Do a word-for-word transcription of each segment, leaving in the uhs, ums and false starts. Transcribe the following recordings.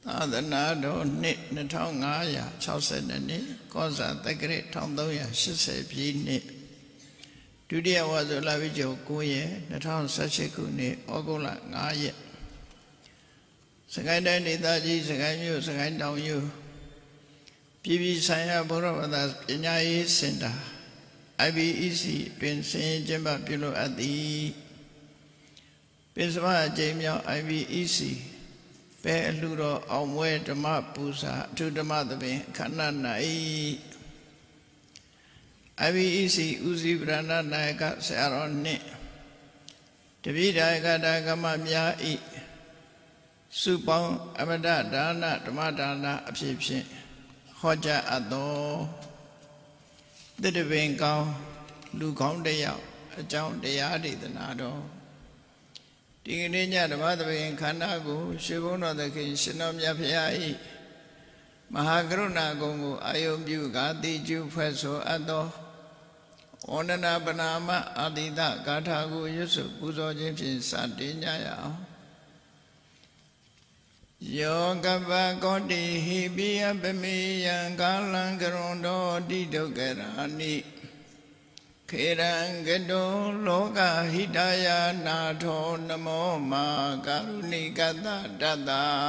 သာသနာတော်နှစ်နှစ်ထောင်ငါးရာခြောက်ဆယ်နှစ်ကောဇာတက္ကရာတစ်ထောင်သုံးရာရှစ်ဆယ်ပြည့်နှစ်ဒုတိယဝါဆိုလပြည့်ကျော်ကိုးရက်နှစ်ထောင်ဆယ်ရှစ်ခုနှစ်ဩဂုတ်လငါးရက်စကိုင်းတိုင်းဒေသကြီးစကိုင်းမြို့စကိုင်းတောင်ယူပြည်ပြည်ဆိုင်ရာဘုရားဘာသာပညာရေးစင်တာ I B E C တွင်ဆင်ကျင်းပပြုလုပ်အပ်သည်ပင်စမအကျိန်မြောက် I B E C ပဲအလှတော်အောင်မွဲဓမ္မပူဇာအထူးဓမ္မသဘင်ခန္ဓာ၌I B E C ဦးစီးဗရဏနာယကဆရာတော်နှင့်တပိဒါယကဒါကမများဤစုပေါင်းအမတဒါနဓမ္မဒါနအဖြစ်ဖြင့်ဟောကြားအပ်သောတတပင်ကောင်းလူကောင်းတစ်ယောက်အကြောင်းတရားဒေသနာတော်ဒီကနေ့ညဓမ္မသဘင်ခန္ဓာကိုရွှေဘုန်းတော်သခင်ရှင်တော်မြတ်ဖရာဤမဟာကရုဏာကုံကိုအာယုံပြုကာတိကျုဖွဲ့ဆိုအပ်သောဝန္ဒနာပနာမအာတိတဂါထာကိုရွတ်ဆိုပူဇော်ခြင်းဖြင့်စတင်ကြရအောင်ယောကပကောတိဟိပိယပမေယံကာလံကရွန်တော်တိဒုက္ခရာနိခေရံကတောလောကဟိတယနာထောနမောမာကာရုဏိကတတတ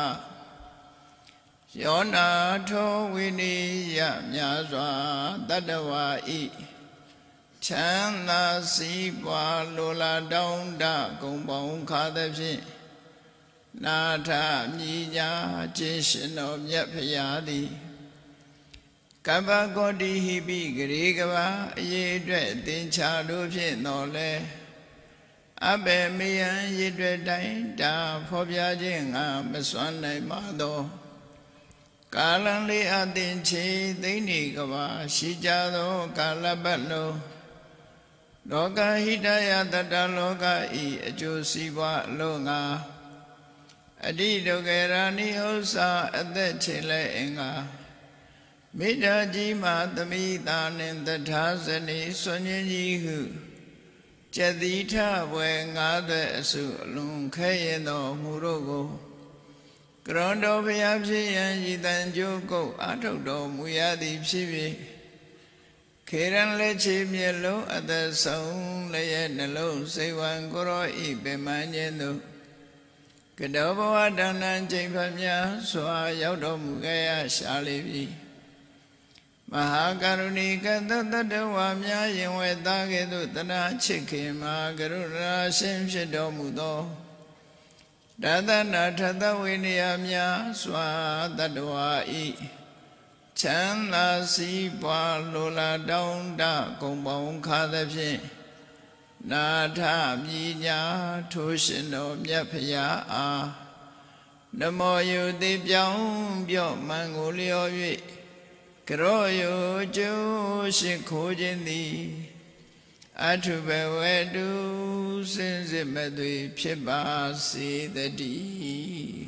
ယောနာထောဝိနိယမြာစွာတတဝါဤချမ်းသာစီးပွားလိုလားတောင်းတဂုံပေါင်းခါသဖြင့်နာထမြည်ညာခြင်းရှင်တော်မြတ်ဖရာသည်ကပ္ပကောတိဟိပိဂရေကဘာအရေးအတွက်သင်္ချာတို့ဖြင့်တော်လဲအဘေမေယံရည်တွေ့တိုင်းတာဖော်ပြခြင်းငါမစွမ်းနိုင်ပါသောကာလံလေးအသင်ချေသိနေကဘာရှိကြသောကာလပတ်လုံးလောကဟိတယတတလောကဤအကျိုးစီးပွားအလို့ငါအတိဒုက္ခရာနိဥ္စာအသက်ချေလဲအင်္ဂါမိတ္တာကြီးမှသမိတာနှင့်တထာဇနီဆွန်ញင်းကြီးဟုကျက်တိထဘွယ်ငါးသက်အစုအလွန်ခဲရင်သောမူတို့ကိုကရွန်တော်ဘုရားဖြစ်ရန်ရည်တန်ကြိုးကုတ်အာထုတ်တော်မူရသည်ဖြစ်၍ခေရန်လက်ချေမျက်လုံးအသက်ဆုံးလည်းရဲ့နှလုံးစိတ်ဝံကိုရောဤပင်မခြင်းတို့ကတောဘဝတဏ္ဍချိန်ဖတ်များစွာရောက်တော်မူခဲ့ရရှာလိပြီမဟာကရုဏီကတတတဝါများရင်ဝဲသားကဲ့သို့တနာချစ်ခင်မှာကရုဏာရှင်ဖြစ်တော်မူသောတသနာထသဝိနည်းများစွာတတဝါဤချမ်းသာစီးပွားလိုလားတောင်းတဂုံပေါင်းခါသဖြင့်နာထမြည်ညာထိုးရှင်တော်မြတ်ဖရာအားနမောယုတိပြောင်းပြော့မှန်ကိုလျော်၍ကရောယုကျိုးရှိခိုးခြင်းသည်အထုဘဝတုစင်စစ်မသွေဖြစ်ပါစေတည်း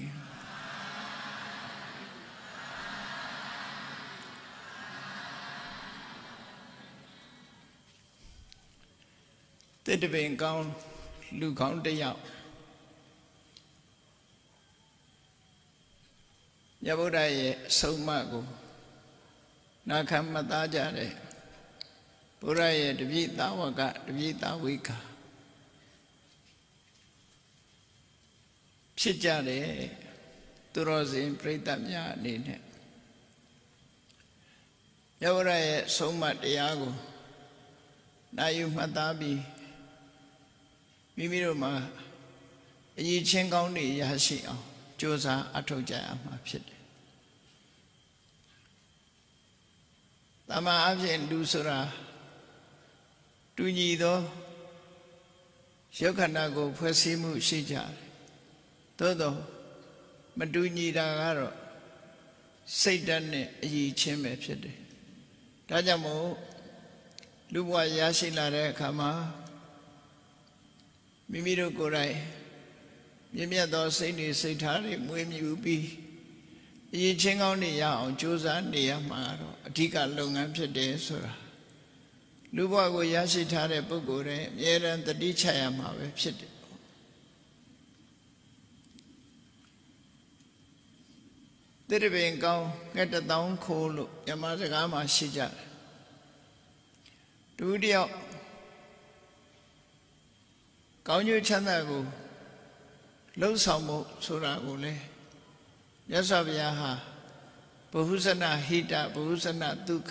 တတပင်ကောင်းလူကောင်းတစ်ယောက်မြတ်ဗုဒ္ဓရဲ့အဆုံးအမကိုနာခံမသားကြတဲ့ဘုရားရဲ့တပိသာဝကတပိသာဝိခာဖြစ်ကြတယ်သူတော်စင်ပြိတ္တများအနေနဲ့မြတ်ဗုဒ္ဓရဲ့အဆုံးအမတရားကိုနာယူမှတ်သားပြီးမိမိတို့မှာအရေးချင်းကောင်းတွေရရှိအောင်ကြိုးစားအထောက်ကြရမှာဖြစ်တယ်။တမန်အဖြစ်လူဆိုတာတူညီသောရုပ်ခန္ဓာကိုဖွဲ့စည်းမှုရှိကြတယ်။သို့သောမတူညီတာကတော့စိတ်ဓာတ်နဲ့အရေးချင်းပဲဖြစ်တယ်။ဒါကြောင့်မို့လူဘဝရရှိလာတဲ့အခါမှာမိမိတို့ကိုယ်တိုင်မြင့်မြတ်သောစိတ်တွေစိတ်ထားတွေမွေးမြူပြီးအရေးချင်းကောင်းတွေရအောင်ကြိုးစားနေရမှာတော့အဓိကလုပ်ငန်းဖြစ်တယ်ဆိုတာလူဘဝကိုရရှိထားတဲ့ပုဂ္ဂိုလ်တွေအမြဲတမ်းတတိချရမှာပဲဖြစ်တယ်တိရပင်ကောင်းငှက်တသောင်းခိုးလို့မြမစကားမှာရှိကြတယ်ဒုတိယကောင်းကျိုးချမ်းသာကိုလှုပ်ဆောင်မှုဆိုတာကိုလေမြတ်စွာဘုရားဟာဘုဟုဇနဟိတဘုဟုဇနဒုက္ခ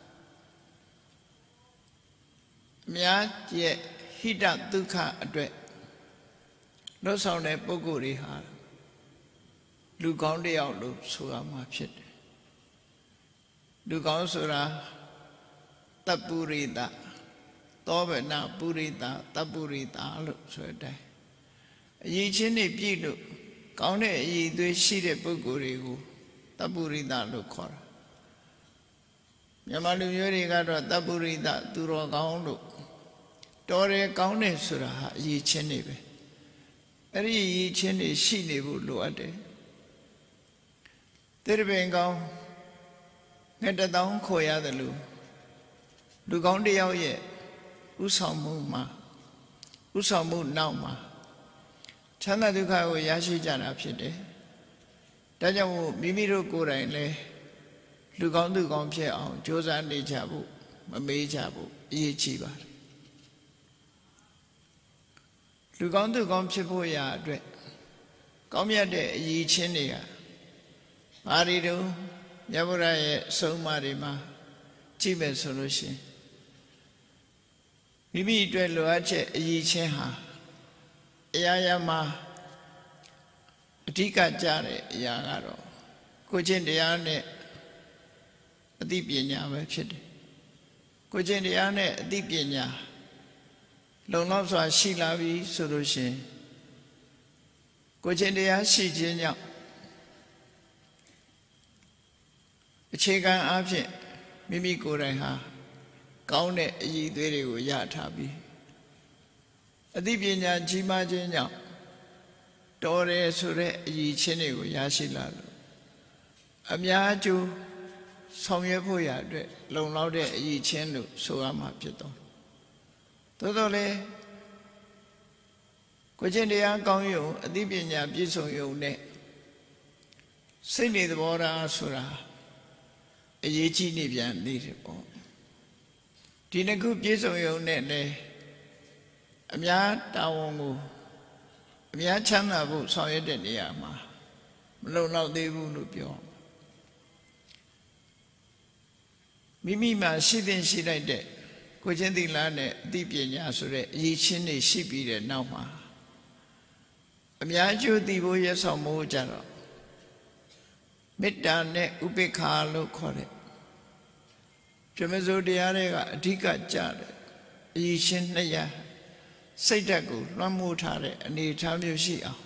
အများရဲ့ဟိတဒုက္ခအတွက်လှုပ်ဆောင်တဲ့ပုဂ္ဂိုလ်တွေဟာလူကောင်းတယောက်လို့ဆိုရမှာဖြစ်တယ်လူကောင်းဆိုတာတပ္ပုရိသသောဗနပုရိသတပ္ပုရိသလို့ဆိုတဲ့အရည်ချင်းတွေပြည့်လို့ကောင်းတဲ့အရည်အသွေးရှိတဲ့ပုဂ္ဂိုလ်တွေကိုတပ္ပုရိသလို့ခေါ်တာမြန်မာလူမျိုးတွေကတော့တပ္ပုရိသသူတော်ကောင်းလို့တော်တယ်ကောင်းတယ်ဆိုတာဟာအရည်ချင်းတွေပဲအဲ့ဒီအရည်ချင်းတွေရှိနေဖို့လိုအပ်တယ်တိရပင်ကောင်းငှက်တသောင်းခိုရတယ်လို့လူကောင်းတယောက်ရဲ့ဥဆောင်မှုမှာဥဆောင်မှုနောက်မှာချမ်းသာဒုက္ခကိုရရှိကြတာဖြစ်တယ်ဒါကြောင့်မို့မိမိတို့ကိုယ်တိုင်လည်းလူကောင်းသူကောင်းဖြစ်အောင်ကြိုးစားနေကြဖို့မမေးကြဖို့အရေးကြီးပါတယ်လူကောင်းသူကောင်းဖြစ်ဖို့ရာအတွက်ကောင်းမြတ်တဲ့အရည်ချင်းတွေကဘာတွေတုန်းမြတ်ဗုဒ္ဓရဲ့အဆုံးအမတွေမှာကြည့်မယ်ဆိုလို့ရှိရင်မိမိအတွက်လိုအပ်ချက်အရည်ချင်းဟာအရာရာမှာအဓိကကြတဲ့အရာကတော့ကိုချင်းတရားနဲ့အသိပညာပဲဖြစ်တယ်ကိုချင်းတရားနဲ့အသိပညာလုံလောက်စွာရှိလာပြီဆိုလို့ရှိရင်ကိုချင်းတရားရှိခြင်းကြောင့်အခြေခံအားဖြင့်မိမိကိုယ်တိုင်ဟာကောင်းတဲ့အရည်အသွေးတွေကိုရထားပြီးအသိပညာကြီးမားခြင်းကြောင့်တော်တယ်ဆိုတဲ့အရည်ချင်းတွေကိုရရှိလာလို့အများကျိုးဆောင်ရွက်ဖို့ရအတွက်လုံလောက်တဲ့အရည်ချင်းလို့ဆိုရမှာဖြစ်တော့သို့တော်လည်းကိုချင်းတရားကောင်းရုံအသိပညာပြည့်စုံရုံနဲ့စိတ်နေသဘောထားဆိုတာအရေးကြီးနေပြန်နေတယ်ပေါ့ဒီနှစ်ခုပြည့်စုံရုံနဲ့လည်းအများတာဝန်ကိုအများချမ်းသာဖို့ဆောင်ရွက်တဲ့နေရာမှာမလုံလောက်သေးဘူးလို့ပြောမိမိမှာရှိတဲ့ရှိလိုက်တဲ့ကိုချင်းသီလနဲ့အသိပညာဆိုတဲ့အရေးချင်းတွေရှိပြီးတဲ့နောက်မှာအများကျိုးသိဖို့ရဆောင်မှုကြတော့မေတ္တာနဲ့ဥပေက္ခာလို့ခေါ်တဲ့ပြမစိုးတရားတွေကအဓိကကြတယ်အရည်ချင်းနှစ်ရာစိတ်ဓာတ်ကိုလွှမ်းမိုးထားတဲ့အနေအထားမျိုးရှိအောင်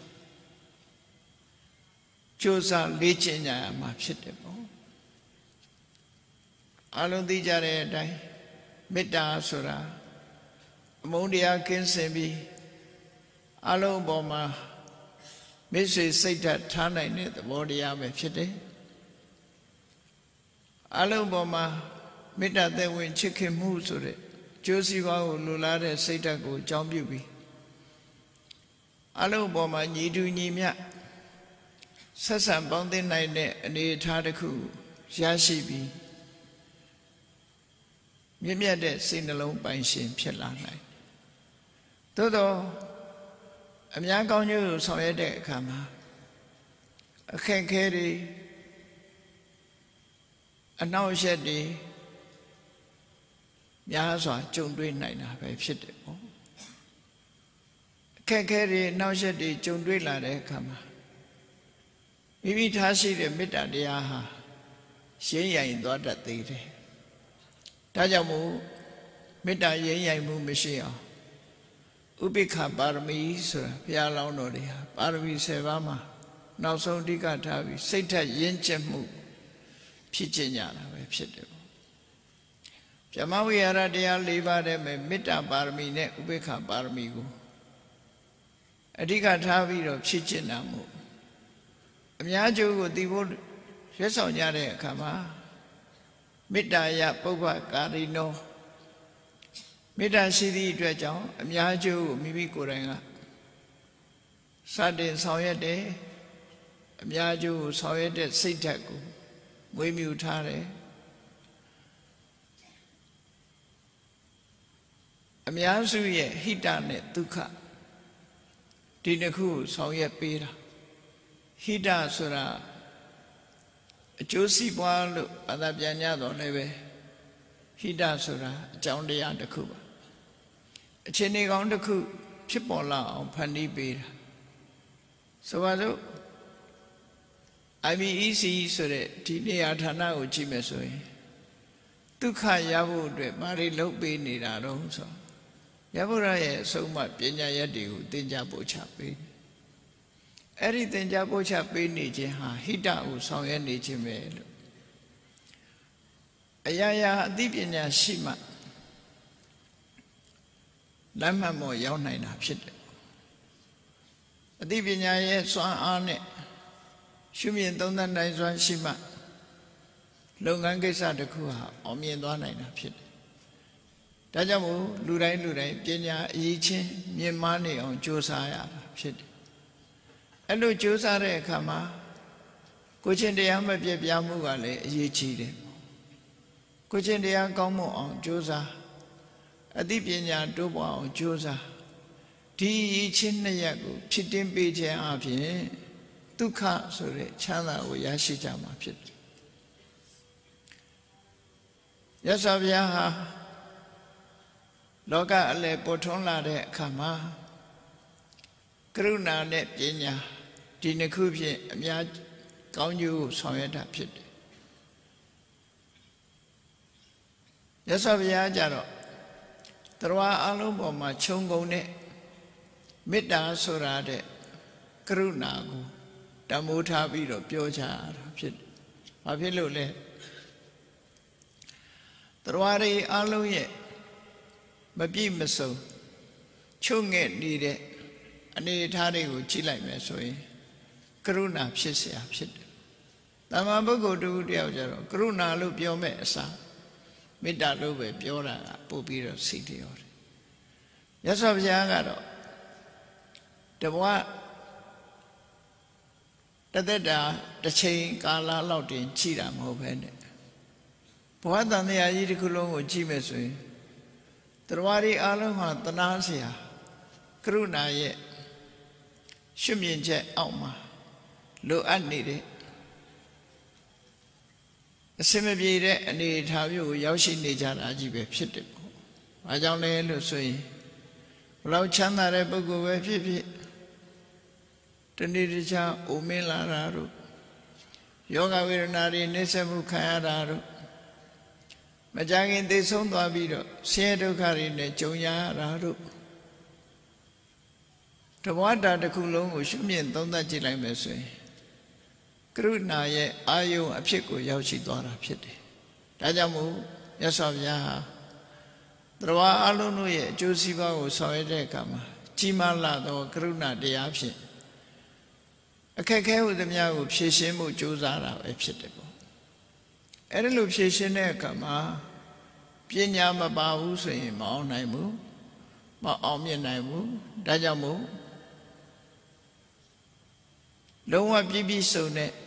ကြိုးစားလေ့ကျင့်ကြရမှာဖြစ်တယ်ပေါ့အလုံးသိကြတဲ့အတိုင်းမေတ္တာဆိုတာအမုန်းတရားကင်းစင်ပြီးအလုံးပေါ်မှာမိတ်ဆွေစိတ်ဓာတ်ထားနိုင်တဲ့သဘောတရားပဲဖြစ်တယ်အလုံးပေါ်မှာမေတ္တာသက်ဝင်ချစ်ခင်မှုဆိုတဲ့ကျိုးစီးပွားကိုလိုလားတဲ့စိတ်ဓာတ်ကိုအကြောင်းပြုပြီးအလုံးပေါ်မှာညီတူညီမျှဆက်ဆံပေါင်းသင်းနိုင်တဲ့အနေအထားတစ်ခုရရှိပြီးမြင့်မြတ်တဲ့စိတ်နှလုံးပိုင်ရှင်ဖြစ်လာနိုင်သို့သောအများကောင်းကျိုးကိုဆောင်ရွက်တဲ့အခါမှာအခက်အခဲတွေအနှောင့်အယှက်တွေများစွာကြုံတွေ့နိုင်တာပဲဖြစ်တယ်ပေါ့အခက်အခဲတွေအနှောင့်အယှက်တွေကြုံတွေ့လာတဲ့အခါမှာမိမိထားရှိတဲ့မေတ္တာတရားဟာရင်းရိုင်သွားတတ်သေးတယ်ဒါကြောင့်မို့မေတ္တာရင်းရိုင်မှုမရှိအောင်ဥပိ္ပခပါရမီဆိုတာဘုရားလောင်းတော်တွေဟာပါရမီဆယ်ပါးမှာနောက်ဆုံးအဓိကထားပြီးစိတ်ထက်ရင်းကျက်မှုဖြစ်ကျင်ကြတာပဲဖြစ်တယ်ပေါ့ဗြဟ္မဝိဟာရတရား၄ပါးတည်းမဲ့မေတ္တာပါရမီနဲ့ဥပိ္ပခပါရမီကိုအဓိကထားပြီးတော့ဖြစ်ကျင်တာမို့အများကျိုးကိုသိဖို့ရွတ်ဆောင်ကြတဲ့အခါမှာမေတ္တာယပုဗ္ဗကာရိနောမေတ္တာရှိသည့်အတွက်ကြောင့်အများကျိုးကိုမိမိကိုယ်တိုင်ကစတင်ဆောင်ရွက်တယ်အများကျိုးဆောင်ရွက်တဲ့စိတ်ဓာတ်ကိုမွေးမြူထားတယ်အများစုရဲ့ဟိတနဲ့ဒုက္ခဒီနှစ်ခုဆောင်ရွက်ပေးတာဟိတဆိုတာအကျိုးစီးပွားလို့ဘာသာပြန်ကြတော့လည်းပဲဟိတဆိုတာအကြောင်းတရားတစ်ခုပါအခြေအနေကောင်းတစ်ခုဖြစ်ပေါ်လာအောင်ဖန်တီးပေးတာဆိုပါစို့ I B E C ဆိုတဲ့ဒီနေရာဌာနကိုကြည့်မယ်ဆိုရင်ဒုက္ခရဖို့အတွက်ဘာတွေလုပ်ပေးနေတာတော့ဆိုရဗုဒ္ဓရဲ့အဆုံးအမပညာရက်တွေကိုသင်ကြားပို့ချပေးအဲ့ဒီသင်ကြားပို့ချပေးနေခြင်းဟာဟိတကိုဆောင်ရွက်နေခြင်းပဲလို့အရာရာအသိပညာရှိမှလမ်းမှန်ပေါ်ရောက်နိုင်တာဖြစ်တယ်အသိပညာရဲ့စွမ်းအားနဲ့ရှုမြင်သုံးသပ်နိုင်စွမ်းရှိမှလုပ်ငန်းကိစ္စတစ်ခုဟာအောင်မြင်သွားနိုင်တာဖြစ်တယ်ဒါကြောင့်မို့လူတိုင်းလူတိုင်းပညာအရေးချင်းမြင့်မားနေအောင်ကြိုးစားရတာဖြစ်တယ်အဲ့လိုကြိုးစားတဲ့အခါမှာကိုချင်းတရားမပြည့်ပြားမှုကလည်းအရေးကြီးတယ်ကိုချင်းတရားကောင်းမွန်အောင်ကြိုးစားအသိပညာတိုးပွားအောင်ကြိုးစားဒီအရေးချင်းနှစ်ရပ်ကိုဖြစ်တင်ပေးခြင်းအပြင်ဒုက္ခဆိုတဲ့ချမ်းသာကိုရရှိကြမှာဖြစ်တယ်ရသော်ဗျာဟာလောကအလယ်ပေါ်ထွန်းလာတဲ့အခါမှာကရုဏာနဲ့ပညာဒီနှစ်ခုဖြင့်အများကောင်းကျိုးဆောင်ရွက်တာဖြစ်တယ်ရသော်ဗျာကြတော့တရားအလုံးပေါ်မှာခြုံငုံတဲ့မေတ္တာဆိုတာတဲ့ကရုဏာကိုတမိုးထားပြီးတော့ပြောကြရတာဖြစ်တယ်။ဘာဖြစ်လို့လဲ။တရားတွေအလုံးရဲ့မပြည့်မစုံချုပ်ငဲ့နေတဲ့အနေအထားတွေကိုကြည့်လိုက်မယ်ဆိုရင်ကရုဏာဖြစ်เสียဖြစ်တယ်။တမန်ပုဂ္ဂိုလ်တူတယောက်ကြတော့ကရုဏာလို့ပြောမဲ့အစားမေတ္တာလို့ပဲပြောတာကပို့ပြီးတော့စိတ်တရောတယ်။မြတ်စွာဘုရားကတော့တဘွားတသက်တာတစ်ချိန်ကာလလောက်တင်ကြည့်တာမဟုတ်ပဲနဲ့ဘဝတန်တရားကြီးတစ်ခုလုံးကိုကြည့်မယ်ဆိုရင်တရားတွေအလုံးဟာတနာเสียကရုဏာရဲ့ရှုမြင်ချက်အောက်မှာလိုအပ်နေတဲ့အစင်မပြေတဲ့အနေအထားမျိုးကိုရောက်ရှိနေကြတာကြီးပဲဖြစ်တယ်ပေါ့။ဘာကြောင့်လဲလို့ဆိုရင်ဘလောက်ချမ်းသာတဲ့ပုဂ္ဂိုလ်ပဲဖြစ်ဖြစ်တနေ့တခြားအိုမင်းလာတာတို့ယောဂဝေဒနာတွေနှိစ္စမှုခံရတာတို့မကြခင်သိဆုံးသွားပြီးတော့ဆင်းရဲဒုက္ခတွေနဲ့ကြုံရတာတို့တဘဝတာတစ်ခုလုံးကိုရှုမြင်သုံးသပ်ကြည့်လိုက်မယ်ဆိုရင်ကရုဏာရဲ့အာယုံအဖြစ်ကိုရောက်ရှိသွားတာဖြစ်တယ်။ဒါကြောင့်မို့မြတ်စွာဘုရားဟာတရားအလုံးတို့ရဲ့အကျိုးစီးပွားကိုဆောင်ရွက်တဲ့အခါမှာကြီးမားလာသောကရုဏာတရားဖြင့်အခက်ခဲဟုသမျှကိုဖြည့်ရှင်းမှုကြိုးစားတာပဲဖြစ်တယ်ပေါ့။အဲဒီလိုဖြည့်ရှင်းတဲ့အခါမှာပညာမပါဘူးဆိုရင်မအောင်နိုင်ဘူးမအောင်မြင်နိုင်ဘူး။ဒါကြောင့်မို့လုံးဝပြည့်ပြည့်စုံ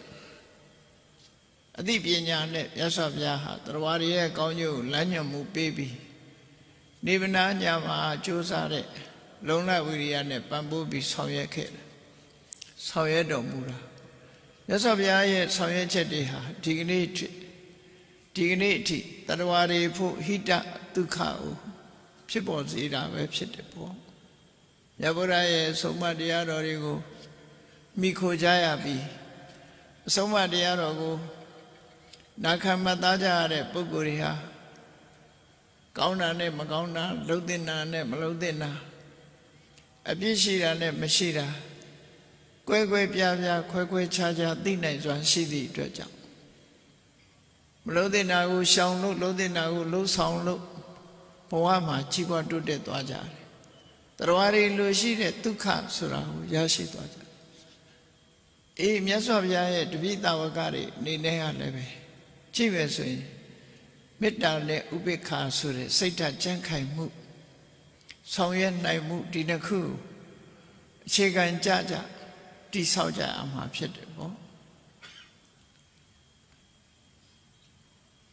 တဲ့အသိပညာနဲ့မြတ်စွာဘုရားဟာတရားရည်ရဲ့ကောင်းကျိုးကိုလမ်းညွှန်မှုပေးပြီးနိဗ္ဗာန်ညာမှာကြိုးစားတဲ့လုံလဝိရိယနဲ့ပံ့ပိုးပြီးဆောင်ရွက်ခဲ့တယ်ဆောင်ရွက်တော်မူတာမြတ်စွာဘုရားရဲ့ဆောင်ရွက်ချက်တွေဟာဒီကနေ့ဒီကနေ့အထိတရားရည်ဖို့ဟိတဒုက္ခကိုဖြစ်ပေါ်စေတာပဲဖြစ်တယ်ပေါ့မြတ်ဗုဒ္ဓရဲ့ဆုံးမတရားတော်တွေကိုမိခိုကြရပြီးအဆုံးမတရားတော်ကိုနာခံမှတ်သားကြရတဲ့ပုဂ္ဂိုလ်တွေဟာကောင်းတာနဲ့မကောင်းတာလှုပ်တဲ့နာနဲ့မလှုပ်တဲ့နာအပြစ်ရှိတာနဲ့မရှိတာကွဲကွဲပြားပြားခွဲခွဲခြားခြားသိနိုင်စွာရှိသည့်အတွက်ကြောင့်မလှုပ်တဲ့နာကိုရှောင်လို့လှုပ်တဲ့နာကိုလှုပ်ဆောင်လို့ဘဝမှာကြီးပွားတိုးတက်သွားကြတယ်တရားတွေလိုရှိတဲ့ဒုက္ခဆိုတာကိုရရှိသွားကြတယ်အေးမြတ်စွာဘုရားရဲ့တပိဿဝကတွေနေနေရလည်းပဲကြည့်ပဲဆိုရင်မေတ္တာနဲ့ဥပေက္ခဆိုတဲ့စိတ်ဓာတ်ကြံ့ခိုင်မှုဆောင်ရွက်နိုင်မှုဒီနှစ်ခုအခြေခံကြကြတိဆောက်ကြအောင်မှာဖြစ်တယ်ပေါ့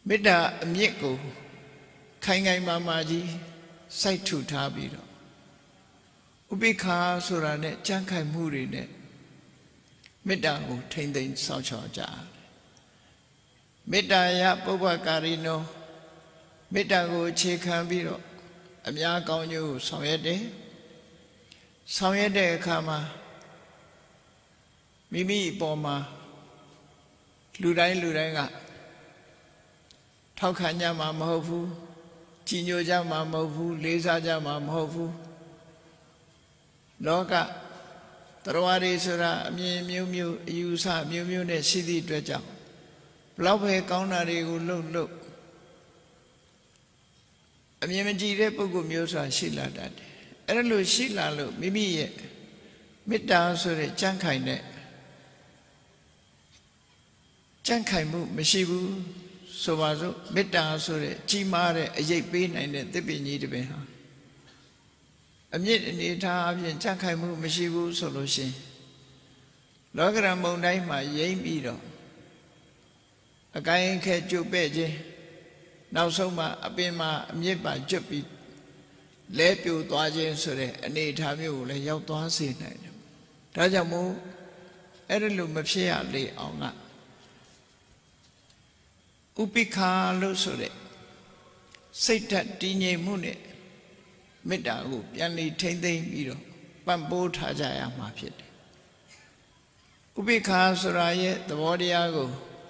မေတ္တာအမြင့်ကိုခိုင်ခိုင်မာမာကြီးစိုက်ထူထားပြီးတော့ဥပိ္ပခာဆိုတာနဲ့ကြံ့ခိုင်မှုတွေနဲ့မေတ္တာကိုထိမ့်သိမ်းစောင့်ရှောက်ကြတယ်မေတ္တာယပုဗ္ဗကာရိနောမေတ္တာကိုအခြေခံပြီးတော့အများကောင်းကျိုးကိုဆောင်ရွက်တယ်ဆောင်ရွက်တဲ့အခါမှာမိမိအပေါ်မှာလူတိုင်းလူတိုင်းကထောက်ခံကြမှာမဟုတ်ဘူးကြည်ညိုကြမှာမဟုတ်ဘူးလေးစားကြမှာမဟုတ်ဘူးလောကတရားတွေဆိုတာအမြင်မျိုးမျိုးအယူဆမျိုးမျိုးနဲ့ရှိသည့်အတွက်ကြောင့်ဘလောက်ပဲကောင်းတာတွေကိုလှုပ်လှုပ်အမြင်မကြည်တဲ့ပုဂ္ဂိုလ်မျိုးဆိုတာရှိလာတတ်တယ်အဲ့ဒါလို့ရှိလာလို့မိမိရဲ့မေတ္တာဆိုတဲ့ကြံ့ခိုင်တဲ့ကြံ့ခိုင်မှုမရှိဘူးဆိုပါစို့မေတ္တာဆိုတဲ့ကြီးမားတဲ့အရေးပေးနိုင်တဲ့သစ်ပင်ကြီးတစ်ပင်ဟာအမြင့်အနေထားအပြင်ကြံ့ခိုင်မှုမရှိဘူးဆိုလို့ရှိရင်လောကရန်မုန်တိုင်းမှာရိမ့်ပြီးတော့အကိုင်းခဲကျုပ်ပဲ့ခြင်းနောက်ဆုံးမှအပင်မှာအမြင့်ပါကျွတ်ပြီးလဲပြိုသွားခြင်းဆိုတဲ့အနေအထားမျိုးကိုလည်းရောက်သွားစေနိုင်တယ်။ဒါကြောင့်မို့အဲ့ဒါလိုမဖြစ်ရလေအောင်ကဥပိ္ပခာလို့ဆိုတဲ့စိတ်ဓာတ်တည်ငြိမ်မှုနဲ့မေတ္တာကိုပြန်လည်ထိမ့်သိမ်းပြီးတော့ပံ့ပိုးထားကြရမှာဖြစ်တယ်။ဥပိ္ပခာဆိုတာရဲ့သဘောတရားကို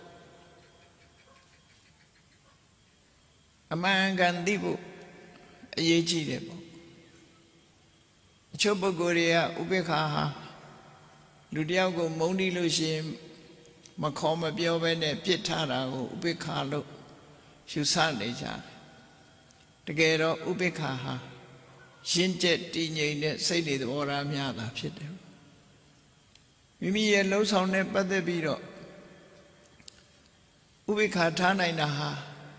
အမှန်ကန်သိဖို့အရေးကြီးတယ်ပေါ့အချို့ပုဂ္ဂိုလ်တွေကဥပိ္ပခာဟာလူတယောက်ကိုမုန်းတီးလို့ရှိရင်မခေါ်မပြောဘဲနဲ့ပြစ်ထားတာကိုဥပိ္ပခာလို့ရှုဆနေကြတယ်တကယ်တော့ဥပိ္ပခာဟာရင့်ကျက်တည်ငြိမ်တဲ့စိတ်တွေသဘောထားများတာဖြစ်တယ်မိမိရဲ့လှုပ်ဆောင်တဲ့ပတ်သက်ပြီးတော့ဥပိ္ပခာထားနိုင်တာဟာ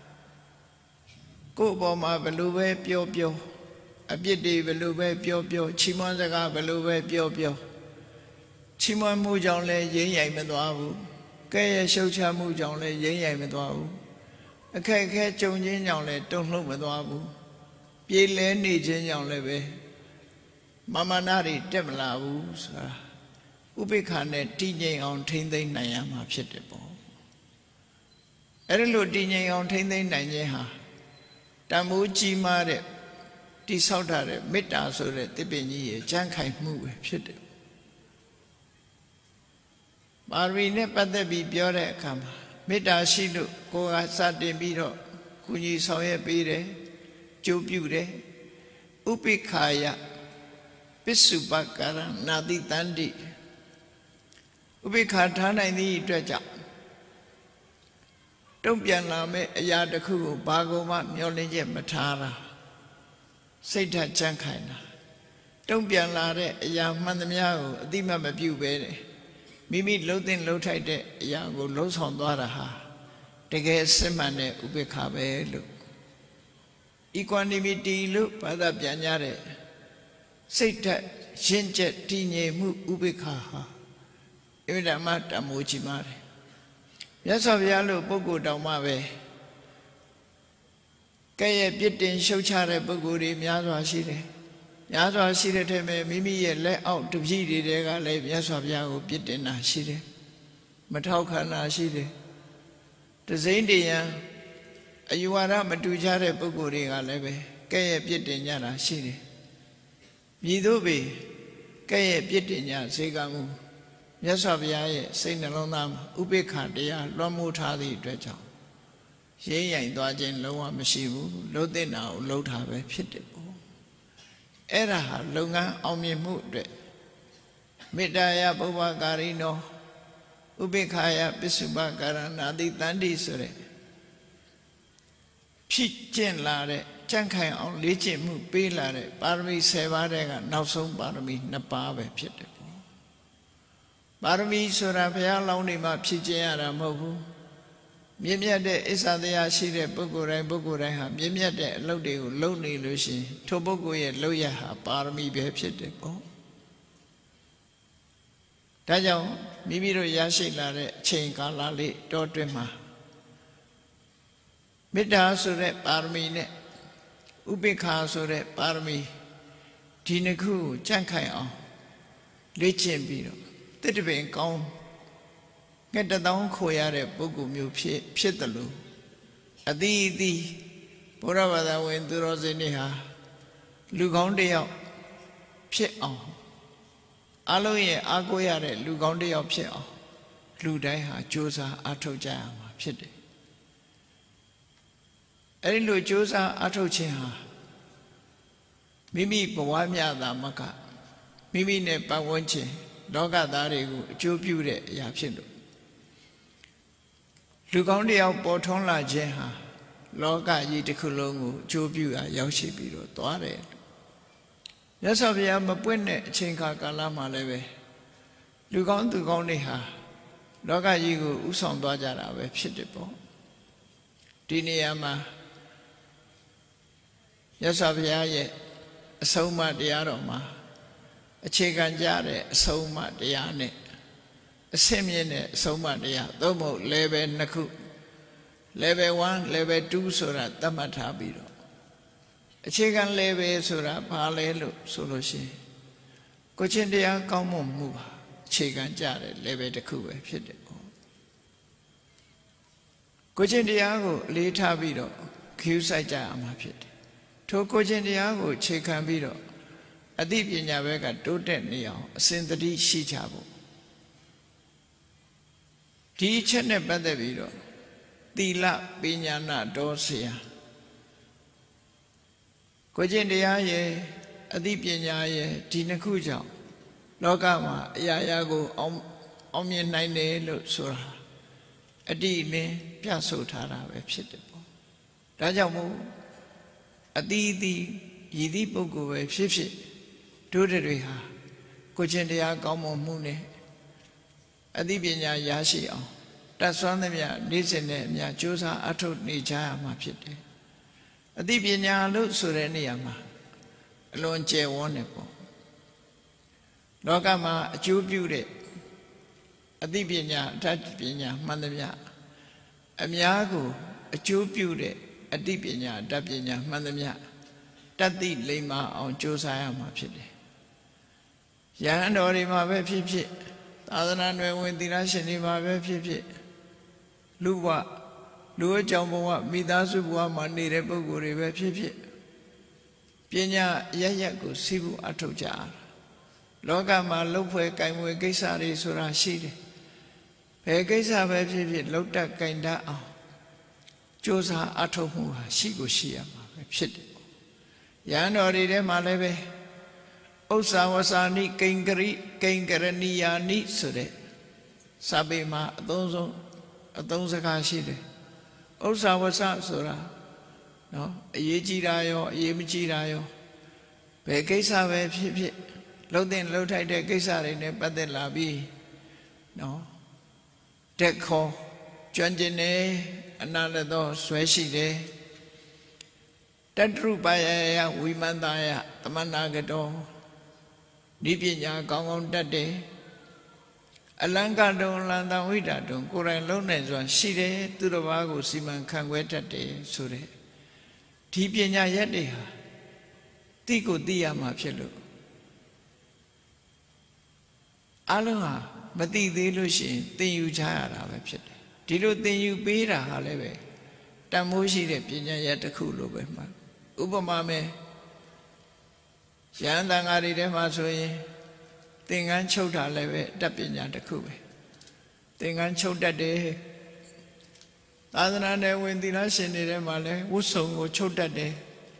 ကိုယ့်ဘောမှာဘယ်လိုပဲပြောပြောအပြစ်တွေဘယ်လိုပဲပြောပြောချီးမွမ်းစကားဘယ်လိုပဲပြောပြောချီးမွမ်းမှုကြောင့်လည်းရင်းရိုင်မသွားဘူးကဲ့ရဲ့ရှုတ်ချမှုကြောင့်လည်းရင်းရိုင်မသွားဘူးအခက်အခဲကြုံခြင်းကြောင့်လည်းတုံ့လှုပ်မသွားဘူးပြေးလဲနေခြင်းကြောင့်လည်းပဲမာမနာတွေတက်မလာဘူးဆိုတာဥပိ္ပခာနဲ့တည်ငြိမ်အောင်ထိမ့်သိမ်းနိုင်ရမှာဖြစ်တယ်ပေါ့အဲ့ဒါလို့တည်ငြိမ်အောင်ထိမ့်သိမ်းနိုင်ခြင်းဟာတန်ဖိုးကြီးမားတဲ့တိဆောက်ထားတဲ့မေတ္တာဆိုတဲ့သစ်ပင်ကြီးရဲ့ကြံ့ခိုင်မှုပဲဖြစ်တယ်ပါရမီနဲ့ပတ်သက်ပြီးပြောတဲ့အခါမှာမေတ္တာရှိလို့ကိုယ်ကစတင်ပြီးတော့ကုညီဆောင်ရွက်ပေးတယ်ကြိုးပြုတယ်ဥပိ္ပခာယပစ္စုပ္ပကာရနာတိတန္တိဥပိ္ပခာထားနိုင်သည့်အတွက်ကြောင့်တုံ့ပြန်လာမဲ့အရာတစ်ခုကိုဘာကိုမှမျှော်လင့်ချက်မထားတာစိတ်ဓာတ်ကြံ့ခိုင်တာတုံ့ပြန်လာတဲ့အရာမှန်သမျှကိုအတိမတ်မပြုတ်ပဲတယ်မိမိလှုပ်တဲ့လှုပ်ထိုက်တဲ့အရာကိုလှုပ်ဆောင်သွားတာဟာတကယ်စစ်မှန်တဲ့ဥပိ္ပခာပဲလို့ equanimity လို့ဘာသာပြန်ကြတဲ့စိတ်ဓာတ်ရင့်ကျက်တည်ငြိမ်မှုဥပိ္ပခာဟာအမြဲတမ်းတမိုးကြီးမားတယ်မြတ်စွာဘုရားလို့ပုဂ္ဂိုလ်တောင်မှပဲကဲ့ရဲ့ပြစ်တင်ရှုတ်ချတဲ့ပုဂ္ဂိုလ်တွေများစွာရှိတယ်များစွာရှိတဲ့ထဲမှာမိမိရဲ့လက်အောက်တပည့်တွေကလည်းမြတ်စွာဘုရားကိုပြစ်တင်တာရှိတယ်မထောက်ခံတာရှိတယ်တစိမ့်တရံအယူဝါဒမတူကြတဲ့ပုဂ္ဂိုလ်တွေကလည်းပဲကဲ့ရဲ့ပြစ်တင်ကြတာရှိတယ်မြည်တို့ပေကဲ့ရဲ့ပြစ်တင်ကြစေကမူမြတ်စွာဘုရားရဲ့စိတ်နှလုံးသားမှာဥပိ္ပခာတရားလွှမ်းမိုးထားသည့်အတွက်ကြောင့်ရင်းရိုင်သွားခြင်းလုံးဝမရှိဘူးလှုပ်တဲ့နာကိုလှုပ်တာပဲဖြစ်တယ်ပေါ့အဲ့ဒါဟာလုပ်ငန်းအောင်မြင်မှုအတွက်မေတ္တာယပုဗ္ဗကာရိနောဥပိ္ပခာယပစ္စုပ္ပကာရဏာတိတန္တိဆိုတဲ့ဖြစ်ကျင့်လာတဲ့ကြံ့ခိုင်အောင်လေ့ကျင့်မှုပေးလာတဲ့ပါရမီဆယ်ပါးတဲ့ကနောက်ဆုံးပါရမီနှစ်ပါးပဲဖြစ်တယ်ပေါ့ပါရမီဆိုတာဘုရားလောင်းနေမှဖြစ်ကျင့်ရတာမဟုတ်ဘူးမြင့်မြတ်တဲ့အစ္ဆတရားရှိတဲ့ပုဂ္ဂိုလ်တိုင်းပုဂ္ဂိုလ်တိုင်းဟာမြင့်မြတ်တဲ့အလုပ်တွေကိုလုပ်နေလို့ရှိရင်ထိုပုဂ္ဂိုလ်ရဲ့လုပ်ရဟာပါရမီပဲဖြစ်တယ်ပေါ့ဒါကြောင့်မိမိတို့ရရှိလာတဲ့အချိန်ကာလလေးတောတွင်းမှာမေတ္တာဆိုတဲ့ပါရမီနဲ့ဥပိ္ပခာဆိုတဲ့ပါရမီဒီနှစ်ခုကိုကြံ့ခိုင်အောင်လေ့ကျင့်ပြီးတော့တစ်တပင်ကောင်းငှက်တသောင်းခိုရတဲ့ပုဂ္ဂိုလ်မျိုးဖြစ်ဖြစ်တယ်လို့အသီးအသီးဘုရားဘာသာဝင်သူတော်စင်တွေဟာလူကောင်းတစ်ယောက်ဖြစ်အောင်အလုံးရဲ့အားကိုးရတဲ့လူကောင်းတစ်ယောက်ဖြစ်အောင်လူတိုင်းဟာကြိုးစားအားထုတ်ကြရမှာဖြစ်တယ်အဲ့ဒီလိုကြိုးစားအားထုတ်ခြင်းဟာမိမိဘဝမြတ်တာမကမိမိနဲ့ပတ်ဝန်းကျင်လောကသားတွေကိုအကျိုးပြုတဲ့အရာဖြစ်လို့လူကောင်းတစ်ယောက်ပေါ်ထွန်းလာခြင်းဟာလောကကြီးတစ်ခုလုံးကိုအကျိုးပြုရာရောက်ရှိပြီးတော့သွားတယ်မြတ်စွာဘုရားမပွင့်တဲ့အချိန်ခါကာလမှာလည်းပဲလူကောင်းသူကောင်းတွေဟာလောကကြီးကိုဥဆောင်သွားကြတာပဲဖြစ်တယ်ပေါ့ဒီနေရာမှာမြတ်စွာဘုရားရဲ့အဆုံးအမတရားတော်မှာအခြေခံကြတဲ့အဆုံးအမတရားနဲ့အစင်းမြင့်တဲ့အဆုံးအမတရားသို့မဟုတ် level နှစ်ခု level one level two ဆိုတာသတ်မှတ်ထားပြီးတော့အခြေခံ level ဆိုတာဘာလဲလို့ဆိုလို့ရှိရင်ကိုချင်းတရားကောင်းမွန်မှုပါအခြေခံကြတဲ့ level တစ်ခုပဲဖြစ်တယ်ပေါ့ကိုချင်းတရားကိုအလေးထားပြီးတော့ခရူးဆိုင်ကြရမှာဖြစ်တယ်ထိုကိုချင်းတရားကိုအခြေခံပြီးတော့အသိပညာဘက်ကတိုးတက်နေအောင်အစဉ်တတိရှိကြဖို့ဒီအချက်နဲ့ပတ်သက်ပြီးတော့သီလပညာနာတော်ဆရာကိုချင်းတရားရဲ့အသိပညာရဲ့ဒီနှစ်ခုကြောင့်လောကမှာအရာရာကိုအောင်အောင်မြင်နိုင်တယ်လို့ဆိုတာအတိအလင်းပြဆိုထားတာပဲဖြစ်တယ်ပေါ့ဒါကြောင့်မို့အသီးသီးရည်သည့်ပုဂ္ဂိုလ်ပဲဖြစ်ဖြစ်တို့တွေဟာကိုချင်းတရားကောင်းမွန်မှုနဲ့အသိပညာရရှိအောင်တတ်ဆွမ်းသမျှနေ့စဉ်နဲ့အများကြိုးစားအထောက်နေကြရမှာဖြစ်တယ်အသိပညာလို့ဆိုတဲ့နေရာမှာအလွန်ကျယ်ဝန်းနေပေါ့လောကမှာအကျိုးပြုတဲ့အသိပညာအတတ်ပညာမှန်သမျှအများကိုအကျိုးပြုတဲ့အသိပညာအတတ်ပညာမှန်သမျှတတ်သိလိမ္မာအောင်ကြိုးစားရမှာဖြစ်တယ်ယဟန်တော်တွေမှာပဲဖြစ်ဖြစ်သာသနာ့နယ်ဝင်သီလရှင်တွေမှာပဲဖြစ်ဖြစ်လူဘဝလူအကြောင်းဘဝမိသားစုဘဝမှာနေတဲ့ပုဂ္ဂိုလ်တွေပဲဖြစ်ဖြစ်ပညာရရက်ကိုစီးပူအထောက်ကြလောကမှာလှုပ်ဖွဲ့ကင်ဝယ်ကိစ္စတွေဆိုတာရှိတယ်ဘယ်ကိစ္စပဲဖြစ်ဖြစ်လှုပ်တတ်ကင်တတ်အောင်ကြိုးစားအထောက်မှုဟာရှိကိုရှိရမှာပဲဖြစ်တယ်ယဟန်တော်တွေထဲမှာလည်းပဲဥစ္စာဝစာနိကိင်္ဂရိကိင်္ဂရဏီယာနိဆိုတဲ့စာပေမှာအသုံးဆုံးအသုံးစကားရှိတယ်ဥစ္စာဝစဆိုတာနော်အရေးကြီးတာရောအရေးမကြီးတာရောဘယ်ကိစ္စပဲဖြစ်ဖြစ်လှုပ်တဲ့လှုပ်ထိုက်တဲ့ကိစ္စတွေနဲ့ပတ်သက်လာပြီးနော်တက်ခေါ်ကျွမ်းကျင်တယ်အနာလည်းတော့ဆွဲရှိတယ်တတ္ထုပယယဝိမန္တယသမဏဂတောဒီပညာကောင်းကောင်းတတ်တယ်အလံကတုံလန္တဝိဒတုံကိုယ်တိုင်လုံးနိုင်စွာရှိတယ်သူတစ်ပါးကိုစီမံခန့်ခွဲတတ်တယ်ဆိုတဲ့ဒီပညာရက်တွေဟာတိကိုသိရမှာဖြစ်လို့အလုံးဟာမသိသေးလို့ရှိရင်သင်ယူချရတာပဲဖြစ်တယ်ဒီလိုသင်ယူပေးတာဟာလည်းပဲတန်မိုးရှိတဲ့ပညာရက်တစ်ခုလိုပဲမှာဥပမာမဲ့ရဟန်းသံဃာတွေထဲမှာဆိုရင်သင်္ကန်းချုပ်တာလည်းပဲတတ်ပညာတစ်ခုပဲသင်္ကန်းချုပ်တတ်တယ်သာသနာ့နယ်ဝင်သီလရှင်တွေထဲမှာလည်းဝတ်စုံကိုချုပ်တတ်တယ်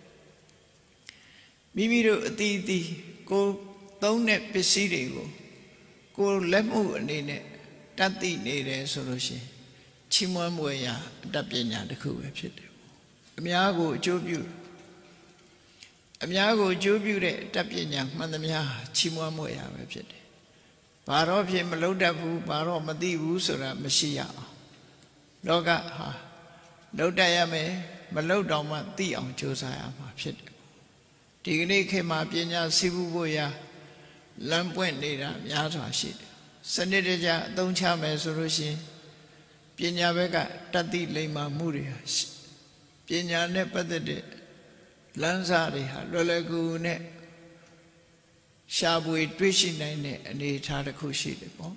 မိမိတို့အတီးတီးကိုသုံးတဲ့ပစ္စည်းတွေကိုကိုလက်မှုအနေနဲ့တတ်သိနေတယ်ဆိုလို့ရှိရင်ချီးမွမ်းမွေရာအတတ်ပညာတစ်ခုပဲဖြစ်တယ်အများကိုအကျိုးပြုအများကိုအကျိုးပြုတဲ့တတ်ပညာမှန်သမျှချီးမွမ်းမွေရာပဲဖြစ်တယ်ဘာတော့ဖြစ်မလုပ်တတ်ဘူးဘာတော့မသိဘူးဆိုတာမရှိရအောင်လောကဟာလုပ်တတ်ရမယ်မလုပ်တော့မှသိအောင်ကြိုးစားရမှာဖြစ်တယ်ဒီကနေ့ခေတ်မှာပညာစီးပူးဖို့ရာလမ်းပွင့်နေတာများစွာရှိတယ်စနစ်တကျအသုံးချမယ်ဆိုလို့ရှိရင်ပညာဘက်ကတတ်သိလိမ္မာမှုတွေပညာနဲ့ပတ်သက်တဲ့လမ်းစာတွေဟာလွယ်လွယ်ကူကူနဲ့ရှားပွေတွေးရှိနိုင်တဲ့အနေအထားတစ်ခုရှိတယ်ပေါ့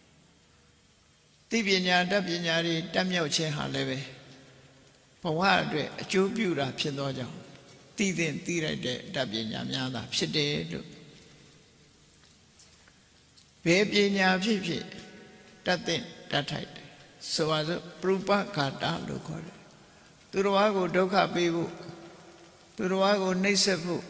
သိပညာတတ်ပညာတွေတက်မြောက်ခြင်းဟာလည်းပဲဘဝအတွက်အကျိုးပြုတာဖြစ်သောကြောင့်သိသင်သိလိုက်တဲ့တတ်ပညာများသာဖြစ်တယ်လို့ဘယ်ပညာဖြစ်ဖြစ်တတ်တဲ့တတ်ထိုက်တယ်ဆိုပါစို့ပရူပခါတာလို့ခေါ်တယ်သူတော်ဘာကိုဒုက္ခပေးဖို့သူတော်ဘာကိုနှိပ်စက်ဖို့